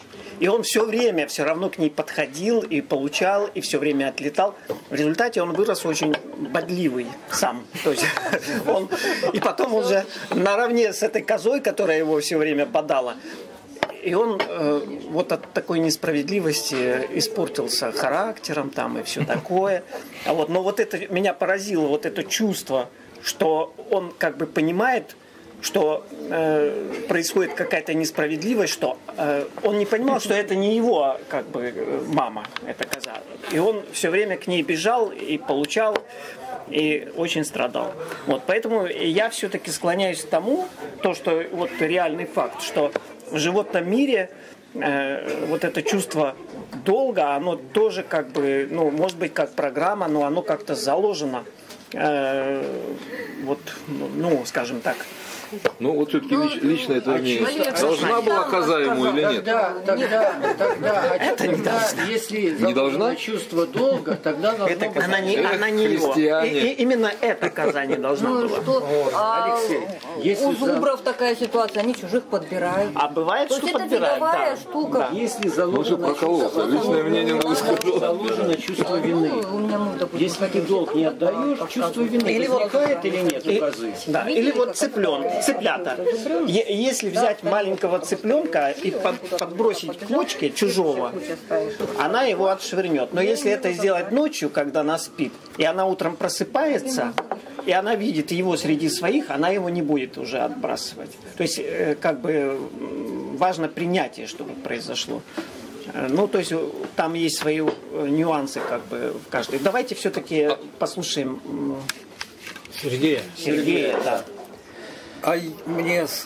И он все время все равно к ней подходил и получал, и все время отлетал. В результате он вырос очень бодливый сам. То есть он, и потом он же наравне с этой козой, которая его все время бодала, и он э, вот от такой несправедливости испортился характером там и все такое. А вот, но вот это меня поразило, вот это чувство, что он как бы понимает, что э, происходит какая-то несправедливость, что э, он не понимал, что это не его как бы мама, эта коза. И он все время к ней бежал и получал, и очень страдал. Вот, поэтому я все-таки склоняюсь к тому, то, что вот реальный факт, что в животном мире э, вот это чувство долга, оно тоже как бы, ну, может быть, как программа, но оно как-то заложено, э, вот, ну, скажем так. Ну, вот все-таки лич, лично это не должна была коза ему или нет? Тогда, тогда, тогда, а это не тогда если не должна чувство долга, тогда должно это, быть... Она не, она не его. И, и, именно эта коза не должна ну, была. Что, а, Алексей, если у зубров за... такая ситуация, они чужих подбирают. А бывает, То что есть подбирают, это видовая да. штука. Да. Если Ну, что прокололся, личное мнение на высказал. заложено чувство вины. Ну, у меня муж, допустим, Если ты долг не отдаешь, чувство вины Или вот- возникает или нет у козы? Да, или вот цыплен, цыплята. Е- Если взять маленького цыпленка и под- подбросить к кучке чужого, она его отшвырнет. Но если это сделать ночью, когда она спит, и она утром просыпается, и она видит его среди своих, она его не будет уже отбрасывать. То есть, э, как бы, м, важно принятие, чтобы произошло. Э, Ну, то есть, э, там есть свои э, нюансы, как бы, в каждой. Давайте все-таки послушаем м, Сергея. Сергея, да. А мне... с-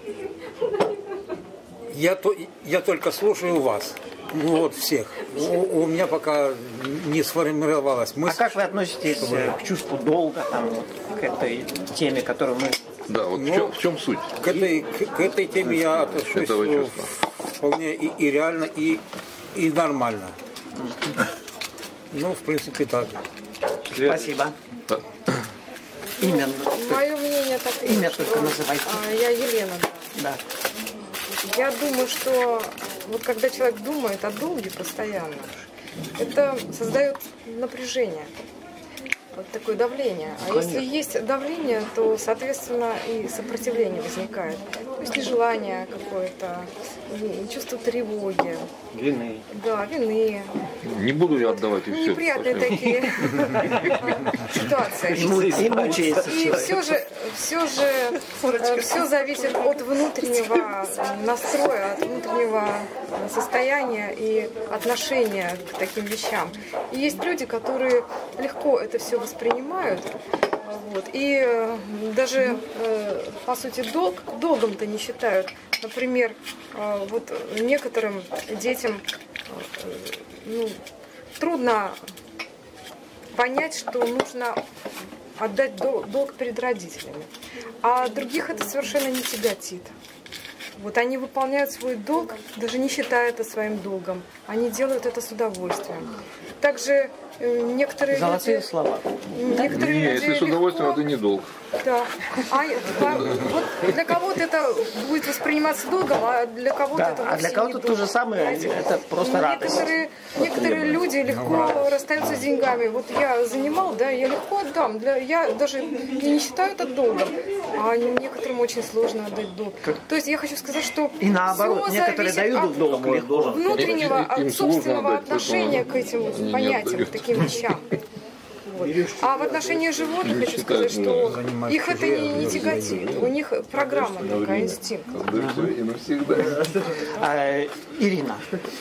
Я, то, я только слушаю вас. Ну вот всех. У, у меня пока не сформировалась А мысль. как вы относитесь э, к чувству долга, там, вот, к этой теме, которую мы... Да, вот в, Ну, чем, в чем суть? К этой, к, к этой теме я отношусь Этого э, чувства. вполне и, и реально, и, и нормально. Ну, в принципе, так. Спасибо. Да. Имя, Мое мнение такое, имя что, только называйте. а, я Елена, да. Да. Я думаю, что вот когда человек думает о долге постоянно, это создает напряжение, вот такое давление. А если есть давление, то, соответственно, и сопротивление возникает. То есть и желание какое-то, и чувство тревоги. Вины. Да, вины. Не буду я отдавать и Ну, все. неприятные такие ситуации. И мучается И человек. все же, все же, все зависит от внутреннего настроя, от внутреннего состояния и отношения к таким вещам. И есть люди, которые легко это все воспринимают. Вот. И э, даже, э, по сути, долг долгом-то не считают. Например, э, вот некоторым детям э, ну, трудно понять, что нужно отдать дол- долг перед родителями. А других это совершенно не тяготит. Вот они выполняют свой долг, даже не считая это своим долгом. Они делают это с удовольствием. Также э, некоторые Золотые люди... слова. Некоторые Не, люди если с удовольствием, легко- это не долг. Да. А а вот для кого-то это будет восприниматься долгом, а для кого-то Да, это а вовсе для кого-то не то же долг. самое, Понимаете? это просто радость. Некоторые, некоторые люди легко расстаются с деньгами. Вот я занимал, да, я легко отдам. Для, я даже я не считаю это долгом. А некоторым очень сложно отдать долг. То есть я хочу сказать, что И наоборот, всё некоторые зависит дают от долг легко. внутреннего, Им- им от сложно собственного отдать, отношения поэтому к этим они не понятиям, отдают. к таким вещам. Вот. А в отношении животных Не хочу считают, сказать, что занимать их это не, не тяготит. У них программа такая, инстинкт. И навсегда. А, Ирина.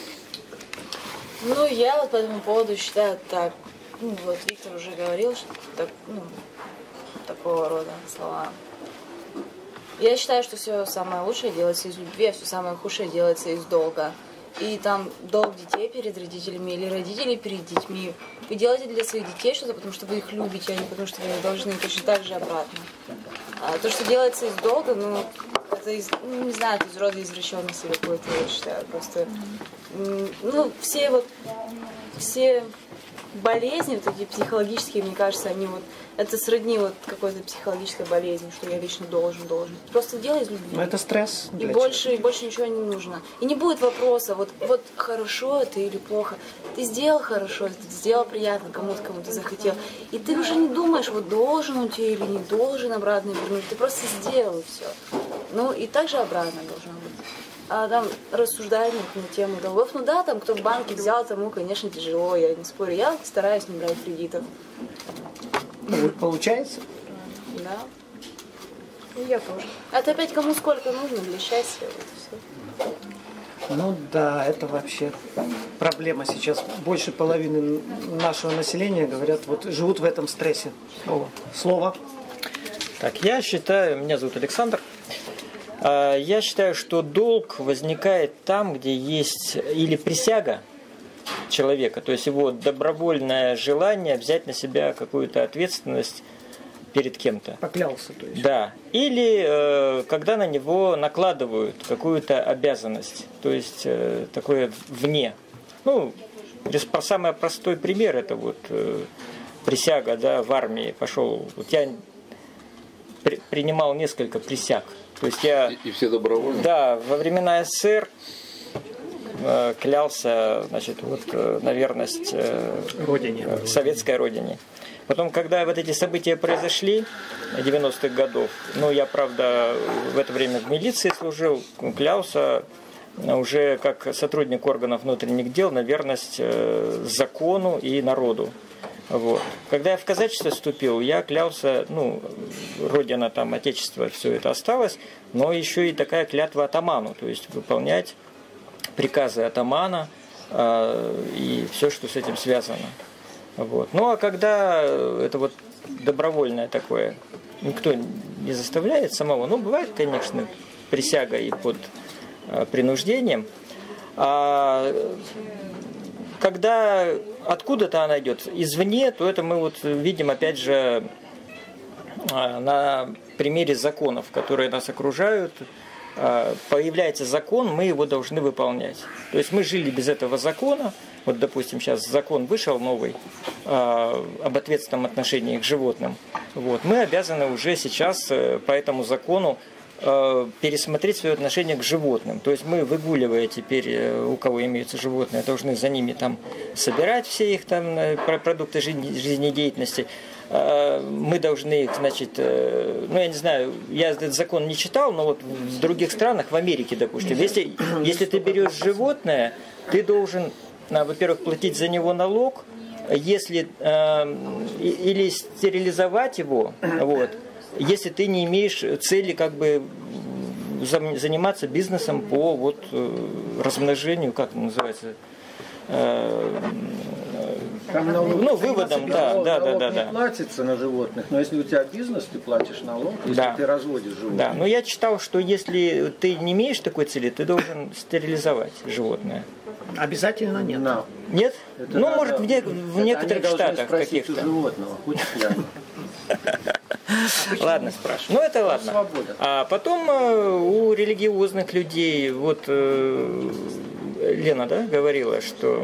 Ну, я вот по этому поводу считаю так. Ну, вот Виктор уже говорил, что так, ну, такого рода слова. Я считаю, что все самое лучшее делается из любви, а все самое худшее делается из долга. И там долг детей перед родителями или родителей перед детьми. Вы делаете для своих детей что-то, потому что вы их любите, а не потому что вы их должны, точно так же обратно. А то, что делается из долга, ну, это из, ну, не знаю, это из рода извращенности какой-то, я считаю. Просто, м, ну, все вот, все болезни, вот эти психологические, мне кажется, они вот, это сродни вот какой-то психологической болезни, что я вечно должен, должен. Просто делай из любви. Но это стресс. И больше, и больше ничего не нужно. И не будет вопроса, вот, вот хорошо это или плохо. Ты сделал хорошо, ты сделал приятно кому-то, кому ты захотел. И ты уже не думаешь, вот должен он тебе или не должен обратно вернуть. Ты просто сделал и все. Ну и также обратно должно быть. А там рассуждания на тему долгов. Ну да, там кто в банке взял, тому, конечно, тяжело, я не спорю. Я стараюсь не брать кредитов. Получается? Да. И я тоже. Это опять кому сколько нужно для счастья. Вот и все. Ну да, это вообще проблема сейчас. Больше половины нашего населения, говорят, вот живут в этом стрессе. О, слово. Так, я считаю, меня зовут Александр. Я считаю, что долг возникает там, где есть или присяга человека, то есть его добровольное желание взять на себя какую-то ответственность перед кем-то. Поклялся, то есть. Да. Или э, когда на него накладывают какую-то обязанность, то есть э, такое вне. Ну, самый простой пример это вот э, присяга, да, в армии пошел. Вот я при, принимал несколько присяг. То есть я, и, и все добровольно? Да, во времена СССР э, клялся, значит, вот, э, на верность э, родине. Э, советской родине. Потом, когда вот эти события произошли, девяностых годов, ну, я, правда, в это время в милиции служил, клялся уже как сотрудник органов внутренних дел на верность э, закону и народу. Вот. Когда я в казачество вступил, я клялся, ну, родина там, отечество, все это осталось, но еще и такая клятва атаману, то есть выполнять приказы атамана э, и все, что с этим связано. Вот. Ну, а когда это вот добровольное такое, никто не заставляет самого, ну, бывает, конечно, присяга и под э, принуждением, а когда откуда-то она идет извне, то это мы вот видим опять же на примере законов, которые нас окружают. Появляется закон, мы его должны выполнять. То есть мы жили без этого закона. Вот, допустим, сейчас закон вышел новый об ответственном отношении к животным. Вот. Мы обязаны уже сейчас по этому закону пересмотреть свое отношение к животным. То есть мы, выгуливая теперь, у кого имеются животные, должны за ними там собирать все их там продукты жизнедеятельности. Мы должны их, значит, ну я не знаю, я этот закон не читал, но вот в других странах, в Америке, допустим, если, если ты берешь животное, ты должен, во-первых, платить за него налог, если или стерилизовать его, вот, если ты не имеешь цели как бы заниматься бизнесом по вот размножению, как это называется, Там налог, ну, выводом, да, налог, да, налог да, не да, платится на животных, но если у тебя бизнес, ты платишь налог, если да. ты разводишь животных. Да, но я читал, что если ты не имеешь такой цели, ты должен стерилизовать животное. Обязательно нет. No. Нет? Это ну, надо, может, в, не, в некоторых штатах каких-то. Животного, хоть пьяный. Ладно, спрашиваю. Ну, это ладно. Свобода. А потом у религиозных людей, вот Лена, да, говорила, что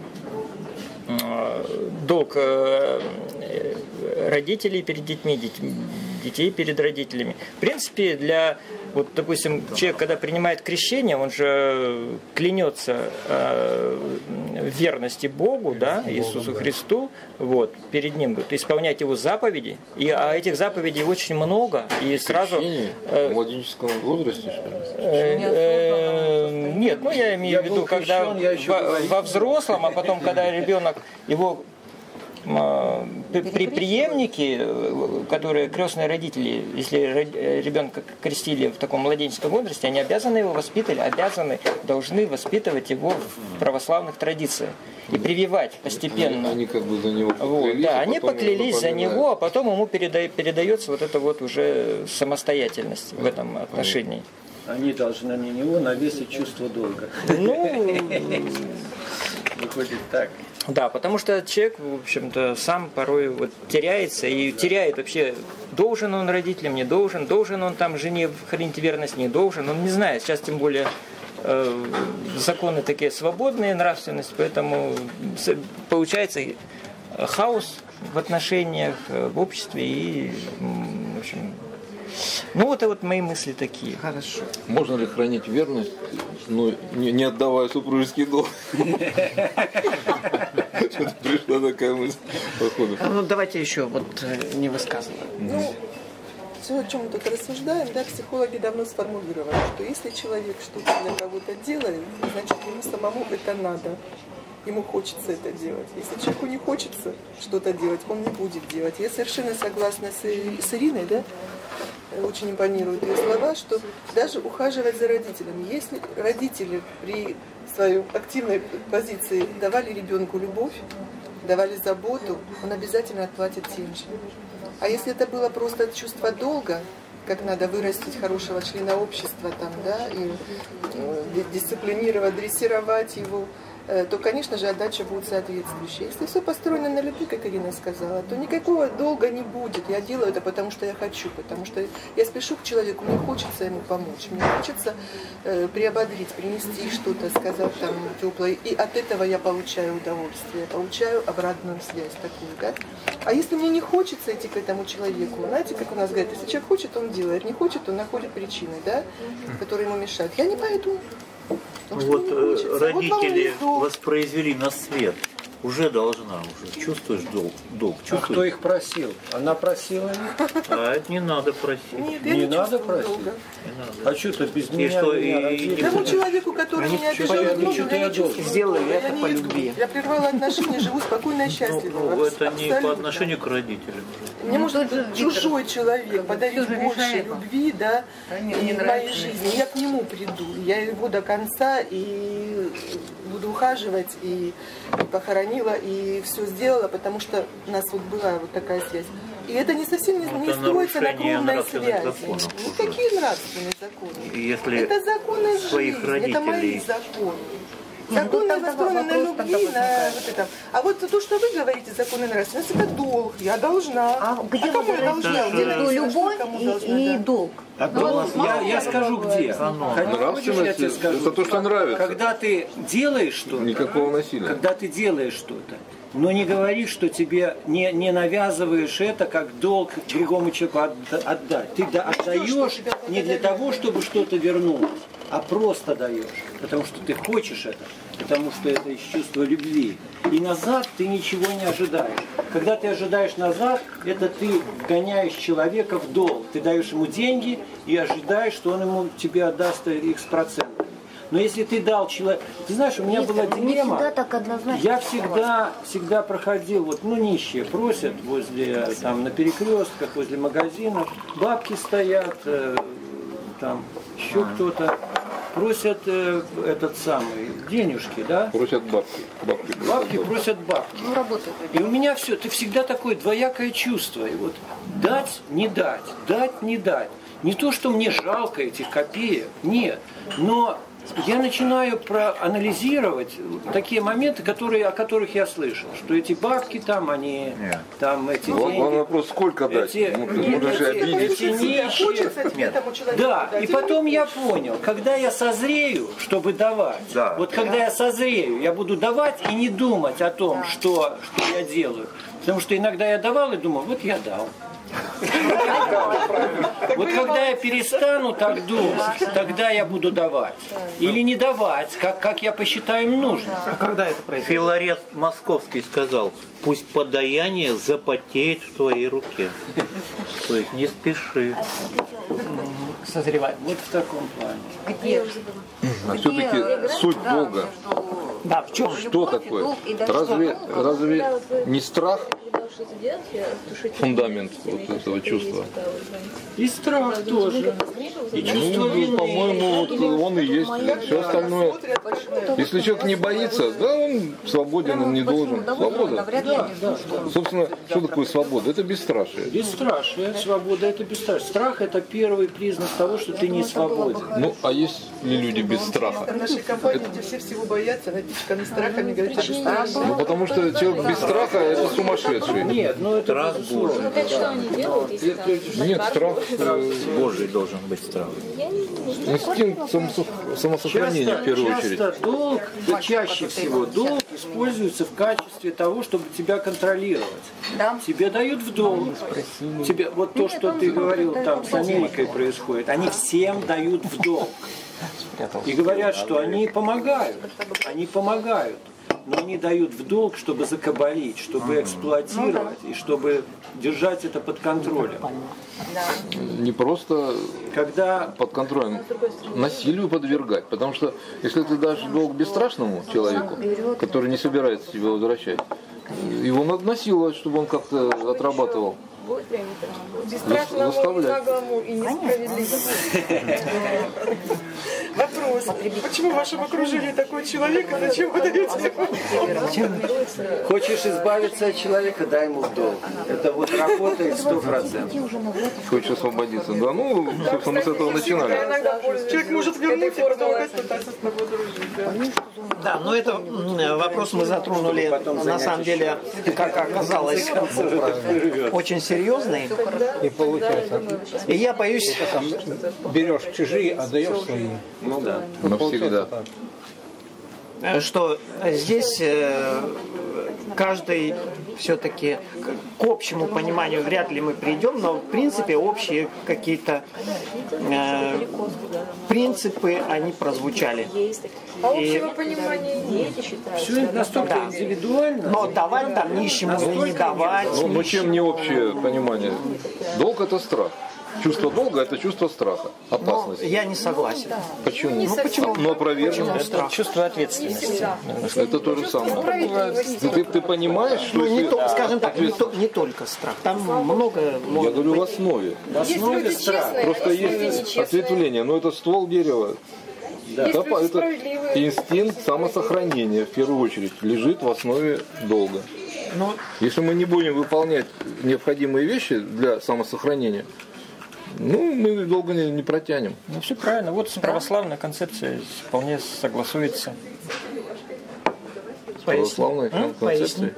долг родителей перед детьми, детей перед родителями. В принципе, для, вот, допустим, человек, когда принимает крещение, он же клянется в верности Богу, да, Иисусу Христу, вот, перед Ним, вот, исполнять Его заповеди, и, а этих заповедей очень много, и сразу... В младенческом возрасте, что ли? Нет, ну я имею в виду, когда во взрослом, а потом, когда ребенок, его при преемники, которые крестные родители, если ребенка крестили в таком младенческом возрасте, они обязаны его воспитывать, обязаны, должны воспитывать его в православных традициях и прививать постепенно. Они, они как бы за него поклялись, вот, да, а они поклялись за него, а потом ему переда- передается вот эта вот уже самостоятельность в этом отношении. Они должны на него навесить чувство долга. Ну, выходит так. Да, потому что человек, в общем-то, сам порой вот теряется и теряет вообще, должен он родителям, не должен, должен он там жене хранить верность, не должен, он не знает. Сейчас тем более э, законы такие свободные, нравственность, поэтому получается хаос в отношениях, в обществе и, в общем, ну вот и вот мои мысли такие. Хорошо. Можно ли хранить верность, но не, не отдавая супружеский долг? Пришла такая мысль. Ну давайте еще вот не высказываем. Ну, все, о чем мы тут рассуждаем, да, психологи давно сформулировали, что если человек что-то для кого-то делает, значит ему самому это надо. Ему хочется это делать. Если человеку не хочется что-то делать, он не будет делать. Я совершенно согласна с, с Ириной, да? Очень импонируют ее слова, что даже ухаживать за родителями. Если родители при своей активной позиции давали ребенку любовь, давали заботу, он обязательно отплатит тем же. А если это было просто чувство долга, как надо вырастить хорошего члена общества, там, да, и э, дисциплинировать, дрессировать его, то, конечно же, отдача будет соответствующая. Если все построено на любви, как Ирина сказала, то никакого долга не будет. Я делаю это, потому что я хочу, потому что я спешу к человеку, мне хочется ему помочь, мне хочется э, приободрить, принести что-то, сказать там теплое, и от этого я получаю удовольствие, получаю обратную связь такую, да? А если мне не хочется идти к этому человеку, знаете, как у нас говорят, если человек хочет, он делает, не хочет, он находит причины, да, которые ему мешают. Я не пойду. Вот родители вот воспроизвели на свет. Уже должна, уже чувствуешь долг, долг чувствуешь? А кто их просил? Она просила их? А это не надо просить. Нет, не, не надо просить. Не надо. А что ты без меня? И что, меня и, и тому человеку, который меня обижал, много, я не сделаю это по любви. Я прервала отношения, живу спокойно и счастливо. Ну, это не по отношению к родителям. Мне может чужой человек подарить больше любви, да, и в моей жизни. Я к нему приду, я его до конца и буду ухаживать, и похоронила, и все сделала, потому что у нас вот была вот такая связь. И это не совсем не, не строится на кровной связи. Никакие нравственные законы. Если это законы своих жизни, родителей... это мои законы. Законы построены на любви, на вот это. А вот то, что вы говорите, законы нравственности, это долг. Я должна. А где а кому я должна? Где любовь и, и долг? А долг, я, я скажу где. Нравственность, я скажу, это то, что нравится. Когда ты делаешь что-то, никакого насилия. Когда ты делаешь что-то, но не говоришь, что тебе не, не навязываешь это как долг другому человеку отдать. Ты отдаешь не для того, чтобы что-то вернуть, а просто даешь, потому что ты хочешь это, потому что это из чувства любви. И назад ты ничего не ожидаешь. Когда ты ожидаешь назад, это ты гоняешь человека в долг. Ты даешь ему деньги и ожидаешь, что он ему тебе отдаст их с процентами. Но если ты дал человеку... Ты знаешь, у меня была дилемма. Я всегда, всегда проходил, вот, ну, нищие просят возле, там, на перекрестках, возле магазинов. Бабки стоят, э, там, еще кто-то. Просят э, этот самый, денежки, да? Просят бабки. Бабки, бабки просят бабки. Ну, работает. И у меня все, это всегда такое двоякое чувство. И вот дать, не дать, дать, не дать. Не то, что мне жалко этих копеек, нет. Но я начинаю проанализировать такие моменты, которые, о которых я слышал, что эти бабки там, они, нет. Там эти вот деньги. Главный вопрос, сколько дать? Эти, Можно эти, же обидеть. Эти нищие. Да, и потом я понял, когда я созрею, чтобы давать, да. Вот когда я созрею, я буду давать и не думать о том, что, что я делаю. Потому что иногда я давал и думал, вот я дал. Вот когда я перестану так думать, тогда я буду давать. Или не давать, как, как я посчитаю нужным. А когда это произойдет? Филарет Московский сказал, пусть подаяние запотеет в твоей руке. То есть не спеши. Созревать. Вот в таком плане. Где? А все-таки суть долга. Да, в чем? Что такое? Разве, разве не страх фундамент вот этого чувства? И страх тоже. И чувство ну, вины. По-моему, вот он и есть. Все остальное. Если человек не боится, да, он свободен, он не должен. Свобода. Да, да. Собственно, что такое свобода? Это бесстрашие. Бесстрашие, свобода, это бесстрашие. Страх – это первый признак того, что ты не свободен. Ну, а есть ли люди без страха? В нашей компании, где все всего боятся, напичканы страхами, говорят, что бесстрашие. Ну, потому что человек без страха – это сумасшедший. вещь. Нет, ну это страх безусловно. Божий. Ну, так что они делают, если там... Нет, страх Божий должен быть страх. Я не, не знаю. инстинкт самосох- самосохранения в первую очередь. Часто долг, да чаще всего долг используется в качестве того, чтобы тебя контролировать. Да. Тебе дают в долг. Тебе, вот то, что ты говорил, там с Америкой происходит, они всем дают в долг. И говорят, что они помогают. Они помогают. Но они дают в долг, чтобы закабалить, чтобы эксплуатировать и чтобы держать это под контролем. Не просто Когда под контролем, насилию подвергать. Потому что если ты дашь долг бесстрашному человеку, который не собирается тебе возвращать, его надо насиловать, чтобы он как-то отрабатывал. Бесстрашному, Заставлять. наглому и несправедливому. Вопрос. Почему в вашем окружении такой человек, а зачем вы даете ему? хочешь избавиться от человека, дай ему в долг. Это вот работает сто процентов. Хочешь освободиться. Да, ну, собственно, мы с этого начинали. Человек может вернуть и продолжать пытаться с тобой дружить. Да, но это м, вопрос мы затронули, на самом деле, как оказалось, очень серьезный. И получается, И я боюсь, ты там берешь чужие, отдаешь свои. Ну да. Навсегда. что здесь э, каждый все-таки к общему пониманию вряд ли мы придем, но в принципе общие какие-то э, принципы, они прозвучали. А И- общего понимания нет. Все это настолько Да. индивидуально. Но давать там нищему или не давать. Ну, ну чем не общее понимание? Долг – это страх. Чувство долга – это чувство страха, Но опасности. я не согласен. Почему? Ну почему? Ну, опровергнуть. Это чувство ответственности. Это то же самое. Ты, ты, ты понимаешь, что Ну, не если... то, скажем так, не, то- не только страх. Там много Я может говорю в быть. основе. В основе страх. Просто есть ответвление, но это ствол дерева. Это, это инстинкт самосохранения, в первую очередь, лежит в основе долга. Ну, Если мы не будем выполнять необходимые вещи для самосохранения, ну, мы долго не, не протянем. Ну, все правильно. Вот православная концепция вполне согласуется. Православной М? концепцией.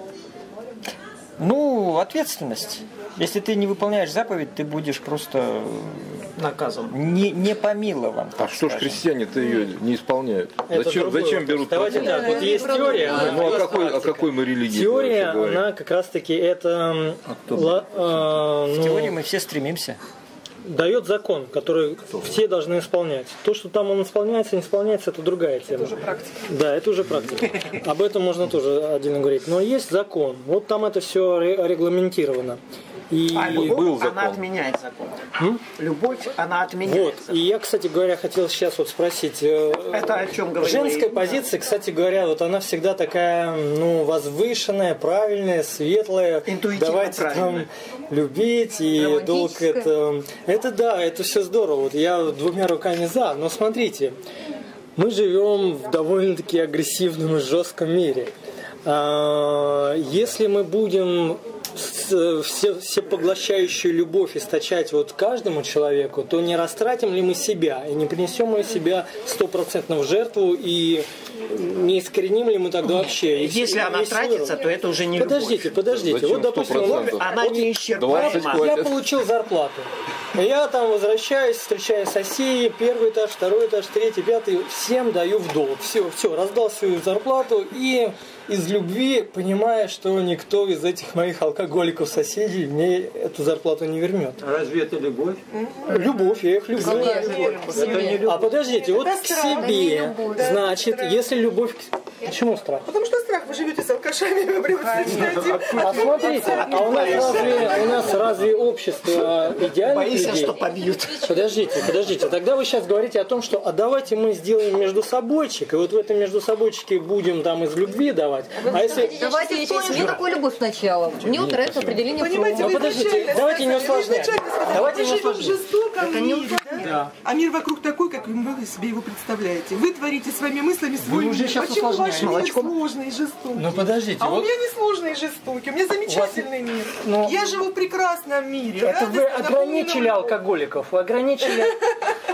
Ну, ответственность. Если ты не выполняешь заповедь, ты будешь просто наказан. Не, не помилован. А что ж христиане-то ее не исполняют? Это Зачем, другой зачем вопрос. берут Давайте процент? так, вот есть теория. Ну, а есть какой, о практика. какой мы религии Теория, вообще говорим? она как раз-таки это ла- э, В ну, теории мы все стремимся. дает закон, который все должны исполнять. То, что там он исполняется, не исполняется, это другая тема. Это уже практика. Да, это уже практика. Об этом можно тоже отдельно говорить. Но есть закон. Вот там это все регламентировано. И А любовь, был она закон. отменяет закон. М? Любовь, она отменяет Вот. закон. И я, кстати говоря, хотел сейчас вот спросить. э, Это о чем говорила Женская Ирина. позиция, кстати говоря, вот она всегда такая, ну, возвышенная, правильная, светлая. Интуитивно Давайте правильная. там любить и долг это. Это да, это все здорово. Вот я двумя руками за. Но смотрите, мы живем в довольно-таки агрессивном и жестком мире. А, Если мы будем с- все, всепоглощающую любовь источать вот каждому человеку, то не растратим ли мы себя и не принесем ли себя стопроцентно в жертву и не искореним ли мы тогда вообще? Если И- она весь тратится, мир? то это уже не Подождите, любовь. подождите. Зачем Вот, допустим, сто вот- процентов? Она вот не двадцать исчерпаема. я хватит. получил зарплату. Я там возвращаюсь, встречаю соседей, первый этаж, второй этаж, третий, пятый, всем даю в долг. Все, все, раздал свою зарплату и из любви, понимая, что никто из этих моих алкоголиков соседей мне эту зарплату не вернет. Разве это любовь? Любовь, я их люблю. Это не любовь. А подождите, вот Это к страх, себе, это не любовь, да, значит, страх. если любовь... к- Почему страх? Потому что страх, вы живете с алкашами, вы предпочитаете. А смотрите, а у нас разве, у нас разве общество идеальных Боишься, людей? что побьют. Подождите, подождите. Тогда вы сейчас говорите о том, что а давайте мы сделаем между собойчик, и вот в этом между собойчике будем там из любви давать. А если... Давайте вспомним, что такое любовь сначала. Мне вот нравится определение Понимаете, Фрома. вы Ну, подождите, изначально давайте не сказали, вы усложнять. изначально сказали, Давайте мы не живем в усложнять. жестоком мире, да? Да. А мир вокруг такой, как вы себе его представляете. Вы творите своими мыслями свой Вы уже мир. сейчас Почему ваш усложняете. мир Молочком? сложный и жестокий? Ну подождите, А у вот меня не сложный и жестокий, у меня замечательный мир. ну, Я живу в прекрасном мире. это вы радостно, ограничили наполненном алкоголиков, вы ограничили...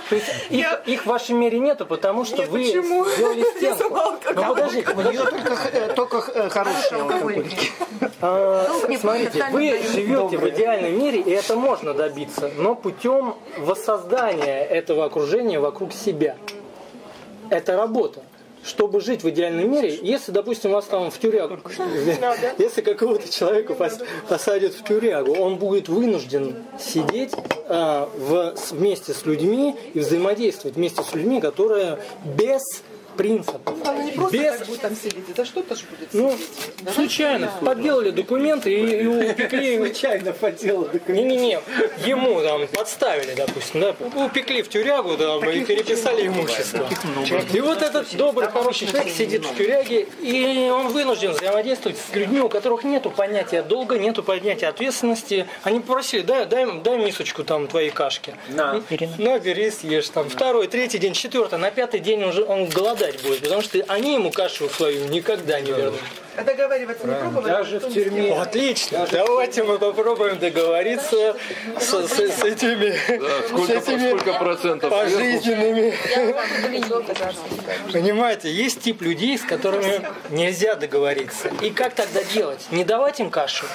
То есть их, их в вашем мире нету, потому что Нет, вы почему? сделали стенку. Ну подождите, У нее только, только хорошие алкоголики. А, смотрите, вы живете в идеальном мире, и это можно добиться, но путем воссоздания этого окружения вокруг себя. Это работа. Чтобы жить в идеальном мире, если, допустим, вас там в тюрягу, если какого-то человека пос- посадят в тюрягу, он будет вынужден сидеть а, в, вместе с людьми и взаимодействовать вместе с людьми, которые без принципов. Она не просто без... так будет там сидеть, это что-то же будет Ну, сидеть. Давайте случайно да. подделали документы и, и упекли. Случайно подделали документы. Не-не-не, ему там подставили, допустим, да, упекли в тюрягу, да, и переписали имущество. И вот этот добрый, хороший человек сидит в тюряге, и он вынужден взаимодействовать с людьми, у которых нету понятия долга, нету понятия ответственности. Они попросили, дай, дай, дай мисочку там твоей кашки. На, на, бери, съешь там. Второй, третий день, четвертый, на пятый день уже он голодает будет, потому что они ему кашу свою никогда не вернут. А договариваться не пробовали? Даже в тюрьме. Отлично. Даже давайте мы попробуем договориться с, с, с этими, да, сколько, с этими сколько процентов пожизненными. Понимаете, есть тип людей, с которыми нельзя договориться. И как тогда делать? Не давать им кашу?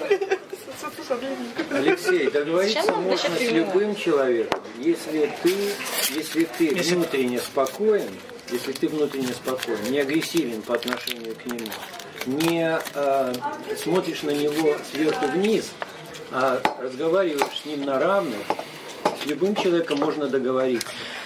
Алексей, договориться можно с любым человеком, если ты, если ты внутренне спокоен, если ты внутренне спокоен, не агрессивен по отношению к нему, не э, смотришь на него сверху вниз, а разговариваешь с ним на равных, с любым человеком можно договориться.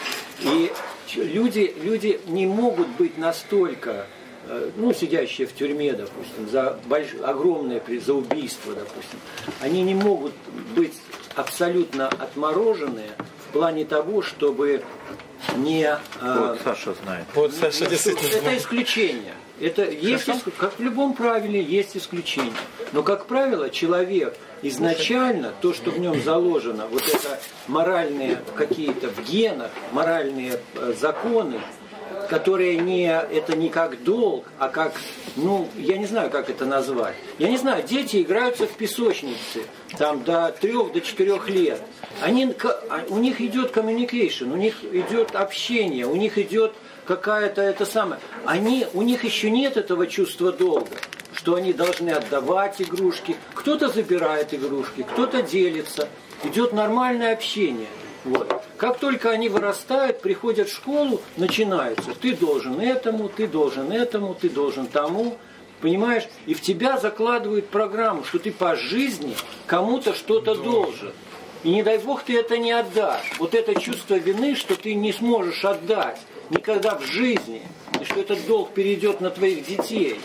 И люди, люди не могут быть настолько, э, ну, сидящие в тюрьме, допустим, за больш... огромное за убийство, допустим, они не могут быть абсолютно отмороженные в плане того, чтобы не... Вот Саша знает. Вот Саша действительно Это знает. исключение. Это есть, как в любом правиле, есть исключение. Но, как правило, человек изначально, то, что в нем заложено, вот это моральные какие-то в генах, моральные законы, которые не, это не как долг, а как, ну, я не знаю, как это назвать. Я не знаю, дети играются в песочнице, там, до трех, до четырех лет. Они, у них идет communication, у них идет общение, у них идет какая-то это самое. Они, у них еще нет этого чувства долга, что они должны отдавать игрушки. Кто-то забирает игрушки, кто-то делится. Идет нормальное общение. Вот. Как только они вырастают, приходят в школу, начинаются. Ты должен этому, ты должен этому, ты должен тому. Понимаешь? И в тебя закладывают программу, что ты по жизни кому-то что-то должен. И не дай бог ты это не отдашь. Вот это чувство вины, что ты не сможешь отдать никогда в жизни. И что этот долг перейдет на твоих детей.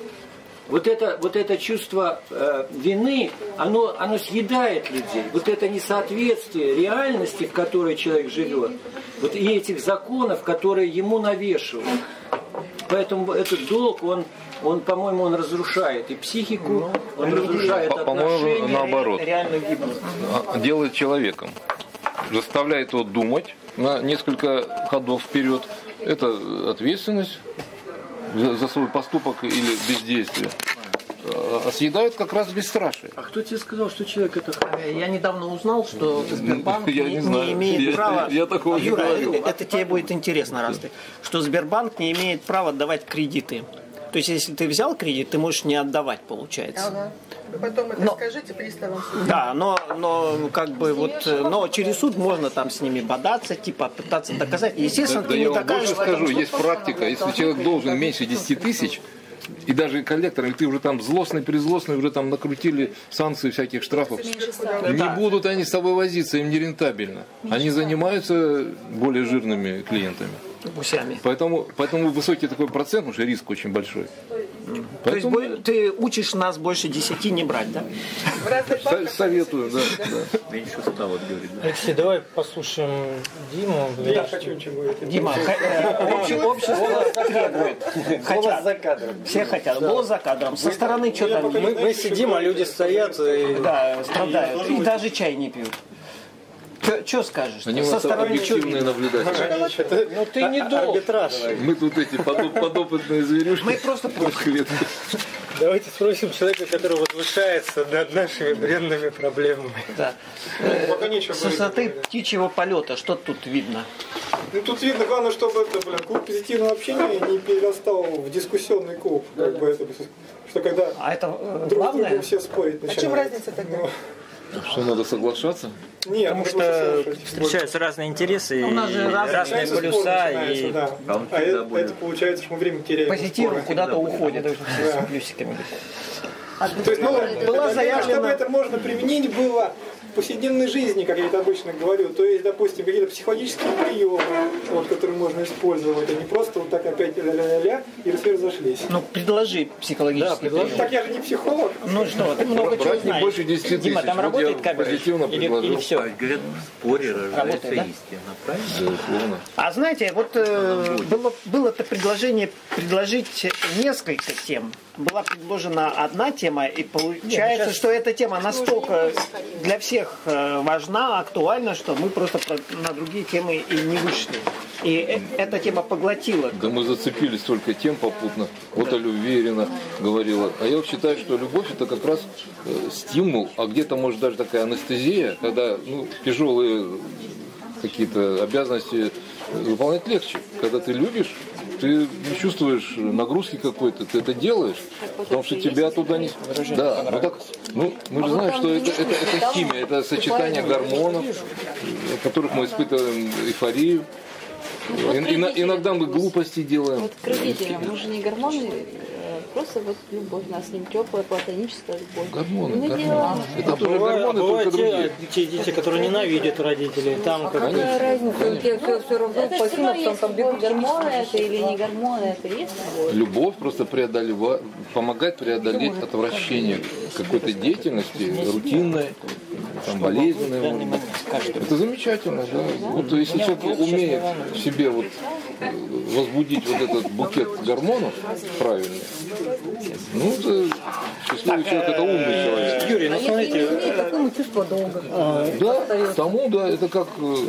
Вот это, вот это чувство э, вины, оно, оно съедает людей. Вот это несоответствие реальности, в которой человек живет, вот и этих законов, которые ему навешивают. Поэтому этот долг, он, он по-моему, он разрушает и психику, он разрушает отношения. По-моему, наоборот. Реально гибнут. Делает человеком. Заставляет его думать на несколько ходов вперед. Это ответственность за свой поступок или бездействие. А съедают как раз бесстрашие. А кто тебе сказал, что человек это... Я недавно узнал, что Сбербанк я не, не, знаю. не имеет я, права... Я, я такого Юра, не говорил. это, это тебе будет интересно, раз ты... Что Сбербанк не имеет права давать кредиты. То есть, если ты взял кредит, ты можешь не отдавать, получается. Ага. Вы потом это но, скажите, приставам. Да, но, но как бы вот, но через суд можно там с ними бодаться, типа пытаться доказать. Естественно, да, ты да не я вам докажешь. больше скажу, есть практика. Если человек должен меньше десяти тысяч, и даже коллекторы, ты уже там злостный, призлостный, уже там накрутили санкции всяких штрафов. Не Да. будут они с тобой возиться, им нерентабельно. Они занимаются более жирными клиентами. Гусями. Поэтому, поэтому высокий такой процент, потому что риск очень большой. Поэтому... То есть бо- ты учишь нас больше десяти не брать, да? Со- Советую, да. да. Меньше ста, вот говорит. Да. Алексей, давай послушаем Диму. Я хочу чего это. Дима, х- э, обще- общество требует. Хотят. за кадром. Все хотят. Голос за кадром. Со стороны что там? Мы, мы сидим, а люди стоят и... Да, страдают. И даже чай не пьют. Что скажешь? Они у Со нас стороны чё объективные видно? наблюдатели. Ну ты не должен. Арбитраж. Мы тут эти подоп- подопытные зверюшки. Мы просто в клетке. Давайте спросим человека, который возвышается над нашими бренными проблемами. Да. С высоты птичьего полета, что тут видно? Ну тут видно, главное, чтобы это, блин, клуб позитивного общения не перерастал в дискуссионный клуб. Как бы это, что когда а это друг главное? с другом все спорить начинают. А чем разница тогда? Что, надо соглашаться? Нет, потому что встречаются разные интересы, у нас же разные, разные полюса. И... Да. А это, это получается, что мы время теряем. Позитив куда-то уходит. Да. С плюсиками. А, то есть, ну, была заявлена... Чтобы это можно применить было в повседневной жизни, как я это обычно говорю. То есть, допустим, какие-то психологические приемы, вот, которые можно использовать, а не просто вот так опять ля-ля-ля-ля и все разошлись. Ну, предложи психологические да, предложи. Так я же не психолог. Ну что, ты много чего знаешь. Больше десяти тысяч. Дима, там работает камера? Позитивно или, или все? Говорят, в споре рождается да? истина, правильно? А знаете, вот э, было, было это предложение предложить несколько тем. Была предложена одна тема, и получается, Нет, что эта тема настолько для всех важна, актуальна, что мы просто на другие темы и не вышли. И эта тема поглотила. Да мы зацепились только тем попутно. Вот да. О любви Ирина говорила. А я считаю, что любовь это как раз стимул, а где-то может даже такая анестезия, когда ну, тяжелые какие-то обязанности выполнять легче. Когда ты любишь, ты не чувствуешь нагрузки какой-то, ты это делаешь, потому что тебя туда не... Да, ну так, ну, мы же знаем, что это, это, это химия, это сочетание гормонов, от которых мы испытываем эйфорию. Вот и, иногда мы глупости делаем. Вот к родителям, мы же не гормоны, просто вот любовь, у нас с ним теплая, платоническая любовь. Гормоны, мы гормоны. Делаем. Это тоже гормоны, бывают только другие. Те, те дети, которые ненавидят родителей. Там а как какая разница? У тебя все, все равно это спасибо, есть там любовь, гормоны это или не гормоны, это есть любовь. Любовь просто преодолевает, помогает преодолеть отвращение к какой-то деятельности, рутинной, там, болезненной. Это замечательно, да. Вот если человек умеет в себе вот возбудить вот этот букет гормонов правильно, ну, это счастливый человек, это умный человек. Юрий, ну смотрите. Такому чувство долга. Да, тому, да, это как,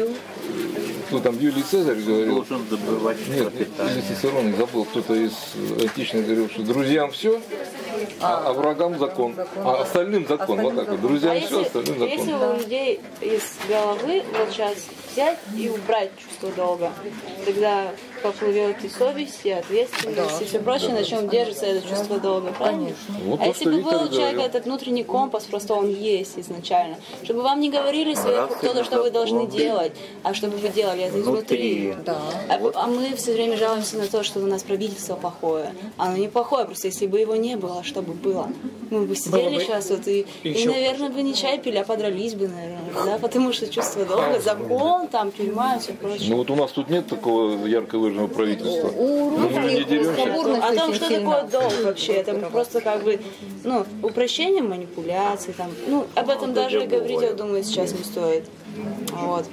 кто там, Юлий Цезарь говорил. Должен забывать Нет, или Цицерон, не забыл, кто-то из античных говорил, что друзьям все, а, а врагам закон, а остальным закон, вот так вот, друзьям а все, если, остальным закон. Если у людей из головы вот сейчас взять и убрать чувство долга, тогда поплывет и совесть, и ответственность, да. И все прочее, да. На чем держится это чувство долга, правильно? Вот а если бы был у человека этот внутренний компас, просто он есть изначально, чтобы вам не говорили сверху кто-то, что вы должны делать, а чтобы вы делали это изнутри. Да. А, вот. А мы все время жалуемся на то, что у нас правительство плохое. Оно не плохое, просто если бы его не было, что бы было? Мы бы сидели бы сейчас вот и, и, и наверное, бы не чай пили, а подрались бы, наверное, да, потому что чувство долга, закон, там, тюрьма и все прочее. Ну вот у нас тут нет такого ярко выраженного правительства. У русских а там что такое долг вообще? Это просто как бы, ну, упрощение манипуляций, там, ну, об этом даже говорить, я думаю, сейчас не стоит. Вот.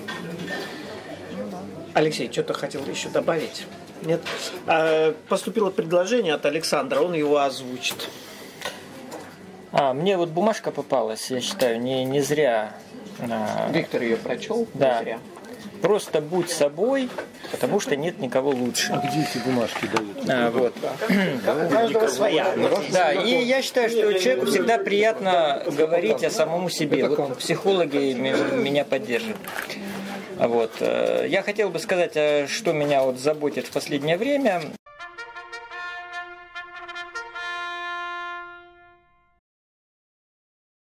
Алексей, что-то хотел еще добавить? Нет? А, поступило предложение от Александра, он его озвучит. А, мне вот бумажка попалась, я считаю, не, не зря. А, Виктор ее прочел? Да. Не зря. Просто будь собой, потому что нет никого лучше. А где эти бумажки дают? А, вот. У каждого своя. Да, и я считаю, что человеку всегда приятно говорить о самому себе. Вот психологи меня поддержат. Вот. Я хотел бы сказать, что меня вот заботит в последнее время.